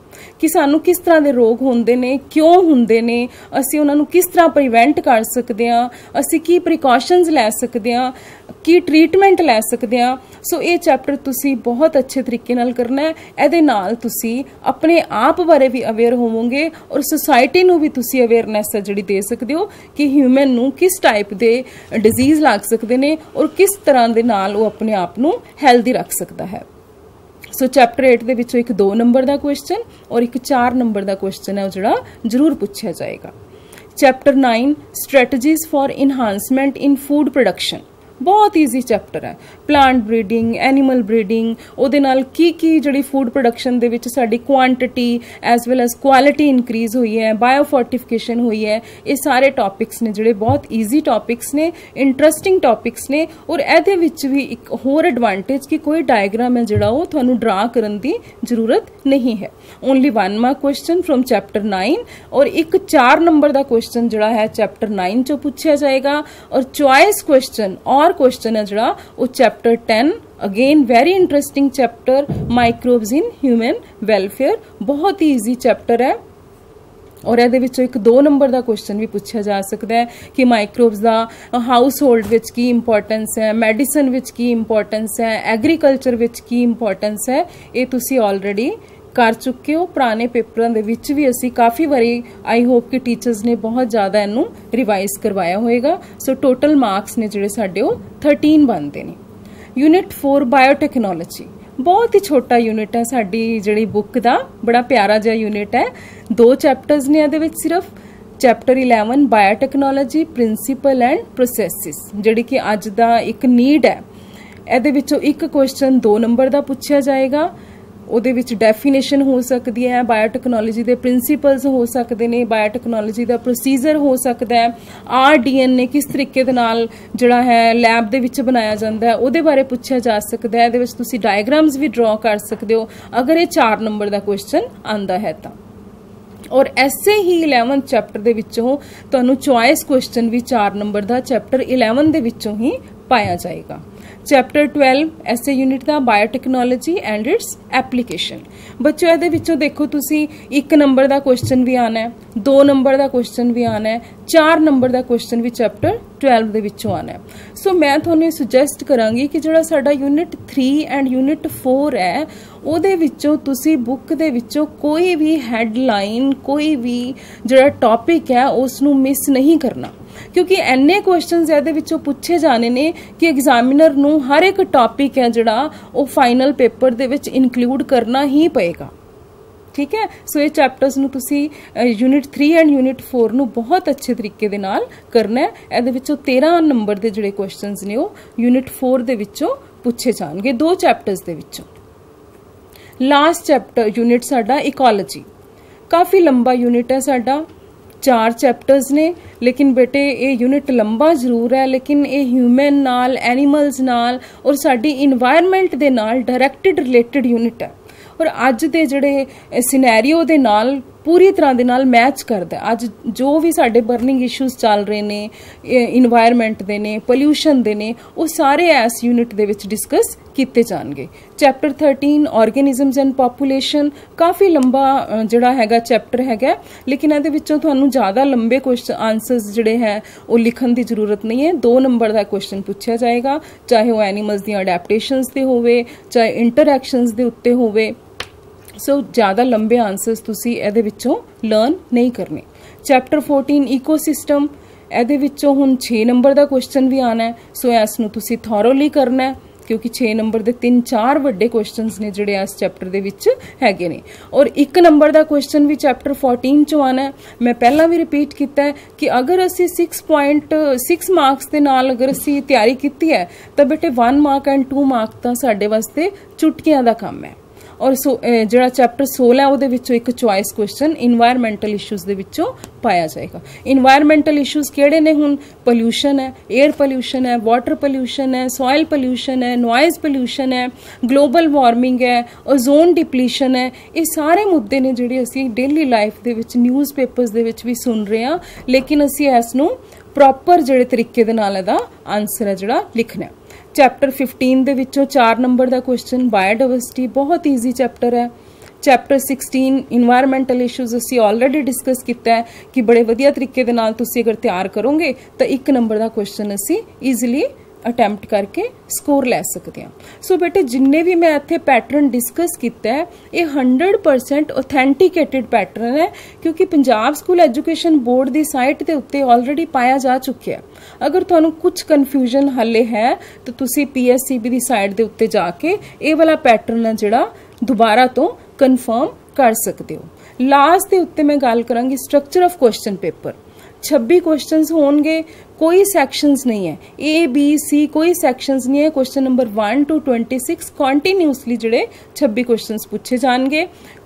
कि सानू किस तरह के रोग होंदे ने, क्यों होंदे ने, असी उन्हां नू किस तरह प्रिवेंट कर सकते हैं, असी की प्रिकॉशनस लै सकते हैं, की ट्रीटमेंट लै सकते हैं। सो ये चैप्टर तुसी बहुत अच्छे तरीके नाल करना है। इहदे नाल तुसी अपने आप बारे भी अवेयर होवोगे और सोसाइटी नू भी तुसी अवेयरनैस जिहड़ी दे सकते हो कि ह्यूमन नू किस टाइप दे डिजीज़ लग सकते हैं और किस तरह दे नाल वो अपने आप नू हैल्दी रख सकता है। सो चैप्टर 8 दे विचों एक 2 नंबर का क्वेश्चन और एक 4 नंबर का क्वेश्चन है जिहड़ा जरूर पूछा जाएगा। Chapter 9 strategies for enhancement in food production, बहुत ईजी चैप्टर है। प्लांट ब्रीडिंग, एनीमल ब्रीडिंग, ਉਹਦੇ ਨਾਲ ਕੀ ਜਿਹੜੀ फूड प्रोडक्शन ਦੇ ਵਿੱਚ ਸਾਡੀ quantity as well as quality increase ਹੋਈ ਹੈ, ਬਾਇਓ ਫੋਰਟੀਫਿਕੇਸ਼ਨ ਹੋਈ ਹੈ। ਇਹ ਸਾਰੇ ਟੌਪਿਕਸ ਨੇ ਜਿਹੜੇ ਬਹੁਤ ਈਜ਼ੀ ਟੌਪਿਕਸ ਨੇ, ਇੰਟਰਸਟਿੰਗ ਟੌਪਿਕਸ ਨੇ ਔਰ ਇਹਦੇ ਵਿੱਚ ਵੀ ਇੱਕ ਹੋਰ ਐਡਵਾਂਟੇਜ ਕਿ ਕੋਈ ਡਾਇਗਰਾਮ ਹੈ ਜਿਹੜਾ ਉਹ ਤੁਹਾਨੂੰ ਡਰਾ ਕਰਨ ਦੀ ਜ਼ਰੂਰਤ ਨਹੀਂ ਹੈ। Only 1 mark question from chapter 9 और एक 4 नंबर का क्वेश्चन जड़ा है चैप्टर 9 चो पूछा जाएगा और चॉइस क्वेश्चन और क्वेश्चन है जड़ा वो chapter 10, again very interesting chapter, microbes in human welfare, बहुत ही ईजी चैप्टर है। और ये एक 2 नंबर का क्वेश्चन भी पूछा जा सकता है कि माइक्रोब्स का हाउस होल्ड विच की इंपॉर्टेंस है, मैडिसन विच की इंपॉर्टेंस है, एग्रीकल्चर विच की इंपॉर्टेंस है। ये तुसी ऑलरेडी कर चुके हो, पुराने पेपरों के विच भी असी काफ़ी बारी आई होप कि टीचर्स ने बहुत ज़्यादा इनू रिवाइज करवाया होएगा। सो टोटल मार्क्स ने जिहड़े साडे वो 13 बनते हैं। यूनिट 4 बायोटैक्नोलॉजी, बहुत ही छोटा यूनिट है साडी जिहड़ी बुक का, बड़ा प्यारा जिहा यूनिट है। 2 चैप्टर्स ने इहदे विच सिर्फ chapter 11 biotechnology principle and processes, जिहड़ी कि अज दा एक नीड है। इहदे विचों एक क्वेश्चन 2 नंबर का पूछा जाएगा, ਉਹਦੇ ਵਿੱਚ ਡੈਫੀਨੇਸ਼ਨ ਹੋ ਸਕਦੀ ਹੈ, ਬਾਇਓਟੈਕਨੋਲੋਜੀ ਦੇ ਪ੍ਰਿੰਸੀਪਲਸ ਹੋ ਸਕਦੇ ਨੇ, ਬਾਇਓਟੈਕਨੋਲੋਜੀ ਦਾ ਪ੍ਰੋਸੀਜਰ ਹੋ ਸਕਦਾ ਹੈ, RDNA ਕਿਸ ਤਰੀਕੇ ਦੇ ਨਾਲ ਜਿਹੜਾ ਹੈ ਲੈਬ ਦੇ ਵਿੱਚ ਬਣਾਇਆ ਜਾਂਦਾ ਹੈ ਉਹਦੇ ਬਾਰੇ ਪੁੱਛਿਆ ਜਾ ਸਕਦਾ ਹੈ। ਇਹਦੇ ਵਿੱਚ ਤੁਸੀਂ ਡਾਇਗਰਾਮਸ ਵੀ ਡਰਾ ਕਰ ਸਕਦੇ ਹੋ ਅਗਰ ਇਹ 4 ਨੰਬਰ ਦਾ ਕੁਐਸਚਨ ਆਂਦਾ ਹੈ ਤਾਂ। और ऐसे ही 11th चैप्टर ਦੇ ਵਿੱਚੋਂ ਤੁਹਾਨੂੰ ਚੁਆਇਸ ਕੁਐਸਚਨ ਵੀ 4 ਨੰਬਰ ਦਾ ਚੈप्टर 11 ਦੇ ਵਿੱਚੋਂ ਹੀ ਪਾਇਆ ਜਾਏਗਾ। चैप्टर 12 ऐसे यूनिट का बायोटैक्नोलॉजी एंड इट्स एप्लीकेशन। बच्चों ਇਹਦੇ ਵਿੱਚੋਂ देखो तुसी 1 नंबर का क्वेश्चन भी आना है, 2 नंबर का क्वेश्चन भी आना है, 4 नंबर का क्वेश्चन भी चैप्टर 12 ਦੇ ਵਿੱਚੋਂ आना है। सो मैं ਤੁਹਾਨੂੰ सुजैसट करांगी कि ਜਿਹੜਾ ਸਾਡਾ यूनिट 3 एंड यूनिट 4 है ਉਹਦੇ ਵਿੱਚੋਂ ਤੁਸੀਂ बुक ਦੇ ਵਿੱਚੋਂ ਕੋਈ भी हैडलाइन, कोई भी ਜਿਹੜਾ टॉपिक है उस ਨੂੰ मिस नहीं करना, क्योंकि इन्ने क्वेश्चनस ਇਹਦੇ ਵਿੱਚੋਂ ਪੁੱਛੇ ਜਾਣੇ ਨੇ कि एग्जामिनर ਨੂੰ हर एक टॉपिक है ਜਿਹੜਾ ਉਹ फाइनल पेपर ਦੇ ਵਿੱਚ इनक्लूड करना ही पएगा। ठीक है। सो ये चैप्टर्स ਨੂੰ ਤੁਸੀਂ यूनिट 3 एंड यूनिट 4 ਨੂੰ बहुत अच्छे तरीके ਦੇ ਨਾਲ ਕਰਨਾ ਹੈ। ਇਹਦੇ ਵਿੱਚੋਂ 13 ਨੰਬਰ ਦੇ ਜਿਹੜੇ क्वेश्चनस ਨੇ ਉਹ यूनिट 4 ਦੇ ਵਿੱਚੋਂ ਪੁੱਛੇ ਜਾਣਗੇ 2 ਚੈਪਟਰਸ ਦੇ ਵਿੱਚੋਂ। लास्ट चैप्टर यूनिट साडा इकोलॉजी, काफ़ी लंबा यूनिट है साडा, 4 चैप्टर्स ने, लेकिन बेटे ये यूनिट लंबा जरूर है लेकिन ये ह्यूमन नाल, एनीमल्स नाल और साडी इन्वायरमेंट दे नाल डायरैक्टेड रिलेटेड यूनिट है और अज दे जिहड़े सिनैरियो दे नाल पूरी तरह दे नाल मैच करदा। अज जो भी साडे बर्निंग इशूज़ चल रहे ने, इन्वायरमेंट दे ने, पोल्यूशन दे ने, वो सारे इस यूनिट दे विच डिस्कस किए जाएंगे। चैप्टर 13 ऑर्गेनिजम्स एंड पॉपूलेशन, काफ़ी लंबा जिहड़ा हैगा चैप्टर हैगा, लेकिन इहदे विचों तुहानूं ज़्यादा लंबे क्वेश्चन आंसर्स जिहड़े है वो लिखण दी जरूरत नहीं है। 2 नंबर का क्वेश्चन पूछा जाएगा, चाहे वो एनीमल्स दी अडैप्टेशनस ते होवे, चाहे इंटरैक्शनस दे उत्ते होवे। सो ज़्यादा लंबे आंसर्स तुसी ਇਹਦੇ ਵਿੱਚੋਂ लर्न नहीं करने। चैप्टर 14 ईकोसिस्टम, ਇਹਦੇ ਵਿੱਚੋਂ ਹੁਣ 6 नंबर का क्वेश्चन भी आना है। सो इस नूं तुसी थॉरोली करना है क्योंकि 6 नंबर के 3-4 वड्डे क्वेश्चनस ने जिहड़े इस चैप्टर दे विच हैगे ने और 1 नंबर का क्वेश्चन भी चैप्टर 14 चों आना है। मैं पहला भी रिपीट किया है कि अगर असी 6.6 मार्क्स के नाल अगर असी तैयारी की है तो बेटे 1 मार्क एंड 2 मार्क तो साडे वास्ते चुटकियां दा काम है। और जिहड़ा चैप्टर 16 है ਉਹਦੇ ਵਿੱਚੋਂ ਇੱਕ ਚੁਆਇਸ क्वेश्चन इन्वायरमेंटल इशूज़ ਦੇ ਵਿੱਚੋਂ पाया जाएगा। इन्वायरमेंटल इशूज़ ਕਿਹੜੇ ਨੇ? ਹੁਣ पोल्यूशन है, एयर पोल्यूशन है, वाटर पोल्यूशन है, सॉइल पोल्यूशन है, नॉइज़ पोल्यूशन है, ग्लोबल वार्मिंग है, ओजोन डिप्लीशन है। ये सारे मुद्दे ने ਜਿਹੜੇ ਅਸੀਂ डेली लाइफ ਦੇ ਵਿੱਚ न्यूज़ पेपर्स ਦੇ ਵਿੱਚ ਵੀ सुन रहे हैं, लेकिन ਅਸੀਂ ਇਸ ਨੂੰ प्रॉपर ਜਿਹੜੇ तरीके ਦੇ ਨਾਲ ਇਹਦਾ आंसर है ਜਿਹੜਾ लिखना है। चैप्टर 15 ਦੇ ਵਿੱਚੋਂ 4 नंबर का क्वेश्चन बायोडाइवर्सिटी, बहुत ईजी चैप्टर है। ਚੈਪਟਰ 16 ਇਨਵਾਇਰਮੈਂਟਲ ਇਸ਼ੂਜ਼ ਅਸੀਂ ਆਲਰੇਡੀ ਡਿਸਕਸ ਕੀਤਾ ਹੈ ਕਿ ਬੜੇ ਵਧੀਆ ਤਰੀਕੇ ਦੇ ਨਾਲ ਤੁਸੀਂ ਅਗਰ ਤਿਆਰ ਕਰੋਗੇ ਤਾਂ 1 ਨੰਬਰ ਦਾ ਕੁਐਸਚਨ ਅਸੀਂ ਈਜ਼ੀਲੀ ਅਟੈਂਪਟ ਕਰਕੇ ਸਕੋਰ ਲੈ ਸਕਦੇ ਹਾਂ। ਸੋ ਬੇਟੇ ਜਿੰਨੇ ਵੀ ਮੈਂ ਇੱਥੇ ਪੈਟਰਨ ਡਿਸਕਸ ਕੀਤਾ ਹੈ ਇਹ 100% ਆਥੈਂਟੀਕੇਟਿਡ ਪੈਟਰਨ ਹੈ, ਕਿਉਂਕਿ ਪੰਜਾਬ ਸਕੂਲ ਐਜੂਕੇਸ਼ਨ ਬੋਰਡ ਦੀ ਸਾਈਟ ਦੇ ਉੱਤੇ ਆਲਰੇਡੀ ਪਾਇਆ ਜਾ ਚੁੱਕਿਆ ਹੈ। ਅਗਰ ਤੁਹਾਨੂੰ ਕੁਝ ਕਨਫਿਊਜ਼ਨ ਹਾਲੇ ਹੈ ਤਾਂ ਤੁਸੀਂ PSCB ਦੀ ਸਾਈਟ ਦੇ ਉੱਤੇ ਜਾ ਕੇ ਇਹ ਵਾਲਾ ਪੈਟਰਨ ਹੈ ਜਿਹੜਾ ਦੁਬਾਰਾ ਤੋਂ ਕਨਫਰਮ ਕਰ ਸਕਦੇ ਹੋ। ਲਾਸਟ ਦੇ ਉੱਤੇ ਮੈਂ ਗੱਲ ਕਰਾਂਗੀ structure of question paper. 26 questions ਹੋਣਗੇ, ਕੋਈ ਸੈਕਸ਼ਨਸ ਨਹੀਂ ਹੈ, A B C ਕੋਈ ਸੈਕਸ਼ਨਸ ਨਹੀਂ ਹੈ। ਕੁਐਸਚਨ ਨੰਬਰ 1 to 26 ਕੰਟੀਨਿਊਸਲੀ ਜਿਹੜੇ 26 ਕੁਐਸਚਨਸ ਪੁੱਛੇ ਜਾਣਗੇ।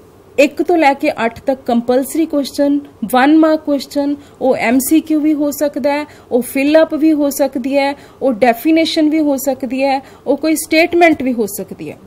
1 ਤੋਂ ਲੈ ਕੇ 8 ਤੱਕ ਕੰਪਲਸਰੀ ਕੁਐਸਚਨ, 1 ਮਾਰਕ ਕੁਐਸਚਨ, ਉਹ MCQ ਵੀ ਹੋ ਸਕਦਾ ਹੈ, ਉਹ ਫਿਲ ਅਪ ਵੀ ਹੋ ਸਕਦੀ ਹੈ, ਉਹ ਡੈਫੀਨੇਸ਼ਨ ਵੀ ਹੋ ਸਕਦੀ ਹੈ, ਉਹ ਕੋਈ ਸਟੇਟਮੈਂਟ ਵੀ ਹੋ ਸਕਦੀ ਹੈ।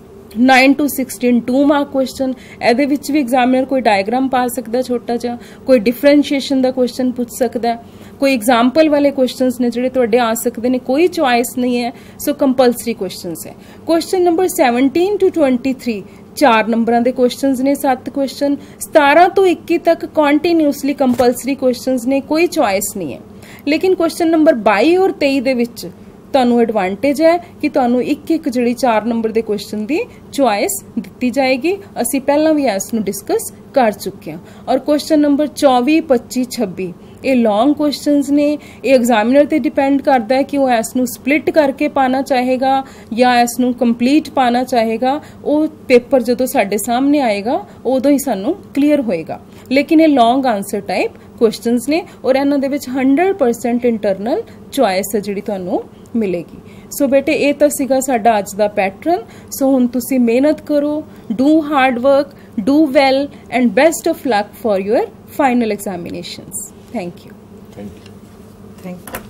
9 to 16 2 ਮਾਰਕ ਕੁਐਸਚਨ, ਇਹਦੇ ਵਿੱਚ ਵੀ ਐਗਜ਼ਾਮੀਨਰ ਕੋਈ ਡਾਇਗਰਾਮ ਪਾ ਸਕਦਾ ਛੋਟਾ ਜਿਹਾ, ਕੋਈ ਡਿਫਰੈਂਸ਼ੀਏਸ਼ਨ ਦਾ ਕੁਐਸਚਨ ਪੁੱਛ ਸਕਦਾ, ਕੋਈ ਐਗਜ਼ਾਮਪਲ ਵਾਲੇ ਕੁਐਸਚਨਸ ਨੇ ਜਿਹੜੇ ਤੁਹਾਡੇ ਆ ਸਕਦੇ ਨੇ, ਕੋਈ ਚੁਆਇਸ ਨਹੀਂ ਹੈ। ਸੋ ਕੰਪਲਸਰੀ ਕੁਐਸਚਨਸ ਹੈ। ਕੁਐਸਚਨ ਨੰਬਰ 17 to 23 4 ਨੰਬਰਾਂ ਦੇ ਕੁਐਸਚਨਸ ਨੇ, 7 ਕੁਐਸਚਨ। 17 ਤੋਂ 21 ਤੱਕ ਕੰਟੀਨਿਊਸਲੀ ਕੰਪਲਸਰੀ ਕੁਐਸਚਨਸ ਨੇ, ਕੋਈ ਚੁਆਇਸ ਨਹੀਂ ਹੈ। ਲੇਕਿਨ ਕੁਐਸਚਨ ਨੰਬਰ 22 ਔਰ 23 ਦੇ ਵਿੱਚ ਤੁਹਾਨੂੰ ਐਡਵਾਂਟੇਜ ਹੈ ਕਿ ਤੁਹਾਨੂੰ ਇੱਕ ਜਿਹੜੀ 4 ਨੰਬਰ ਦੇ ਕੁਐਸਚਨ ਦੀ ਚੁਆਇਸ ਦਿੱਤੀ ਜਾਏਗੀ। ਅਸੀਂ ਪਹਿਲਾਂ ਵੀ ਇਸ ਨੂੰ ਡਿਸਕਸ ਕਰ ਚੁੱਕੇ ਹਾਂ। ਔਰ ਕੁਐਸਚਨ ਨੰਬਰ 24 25 26 ਇਹ ਲੌਂਗ ਕੁਐਸਚਨਸ ਨੇ। ਇਹ ਐਗਜ਼ਾਮੀਨਰ ਤੇ ਡਿਪੈਂਡ ਕਰਦਾ ਹੈ ਕਿ ਉਹ ਇਸ ਨੂੰ ਸਪਲਿਟ ਕਰਕੇ ਪਾਣਾ ਚਾਹੇਗਾ ਜਾਂ ਇਸ ਨੂੰ ਕੰਪਲੀਟ ਪਾਣਾ ਚਾਹੇਗਾ। ਉਹ ਪੇਪਰ ਜਦੋਂ ਸਾਡੇ ਸਾਹਮਣੇ ਆਏਗਾ ਉਦੋਂ ਹੀ ਸਾਨੂੰ ਕਲੀਅਰ ਹੋਏਗਾ। ਲੇਕਿਨ ਇਹ ਲੌਂਗ ਆਨਸਰ ਟਾਈਪ ਕੁਐਸਚਨਸ ਨੇ ਔਰ ਇਹਨਾਂ ਦੇ ਵਿੱਚ 100% ਇੰਟਰਨਲ ਚੁਆਇਸ ਹੈ ਜਿਹੜੀ ਤੁਹਾਨੂੰ ਮਿਲੇਗੀ। ਸੋ ਬੇਟੇ ਇਹ ਤਾਂ ਸੀਗਾ ਸਾਡਾ ਅੱਜ ਦਾ ਪੈਟਰਨ। ਸੋ ਹੁਣ ਤੁਸੀਂ ਮਿਹਨਤ ਕਰੋ, do hard work, do well and best of luck for your final examinations. Thank you. Thank you.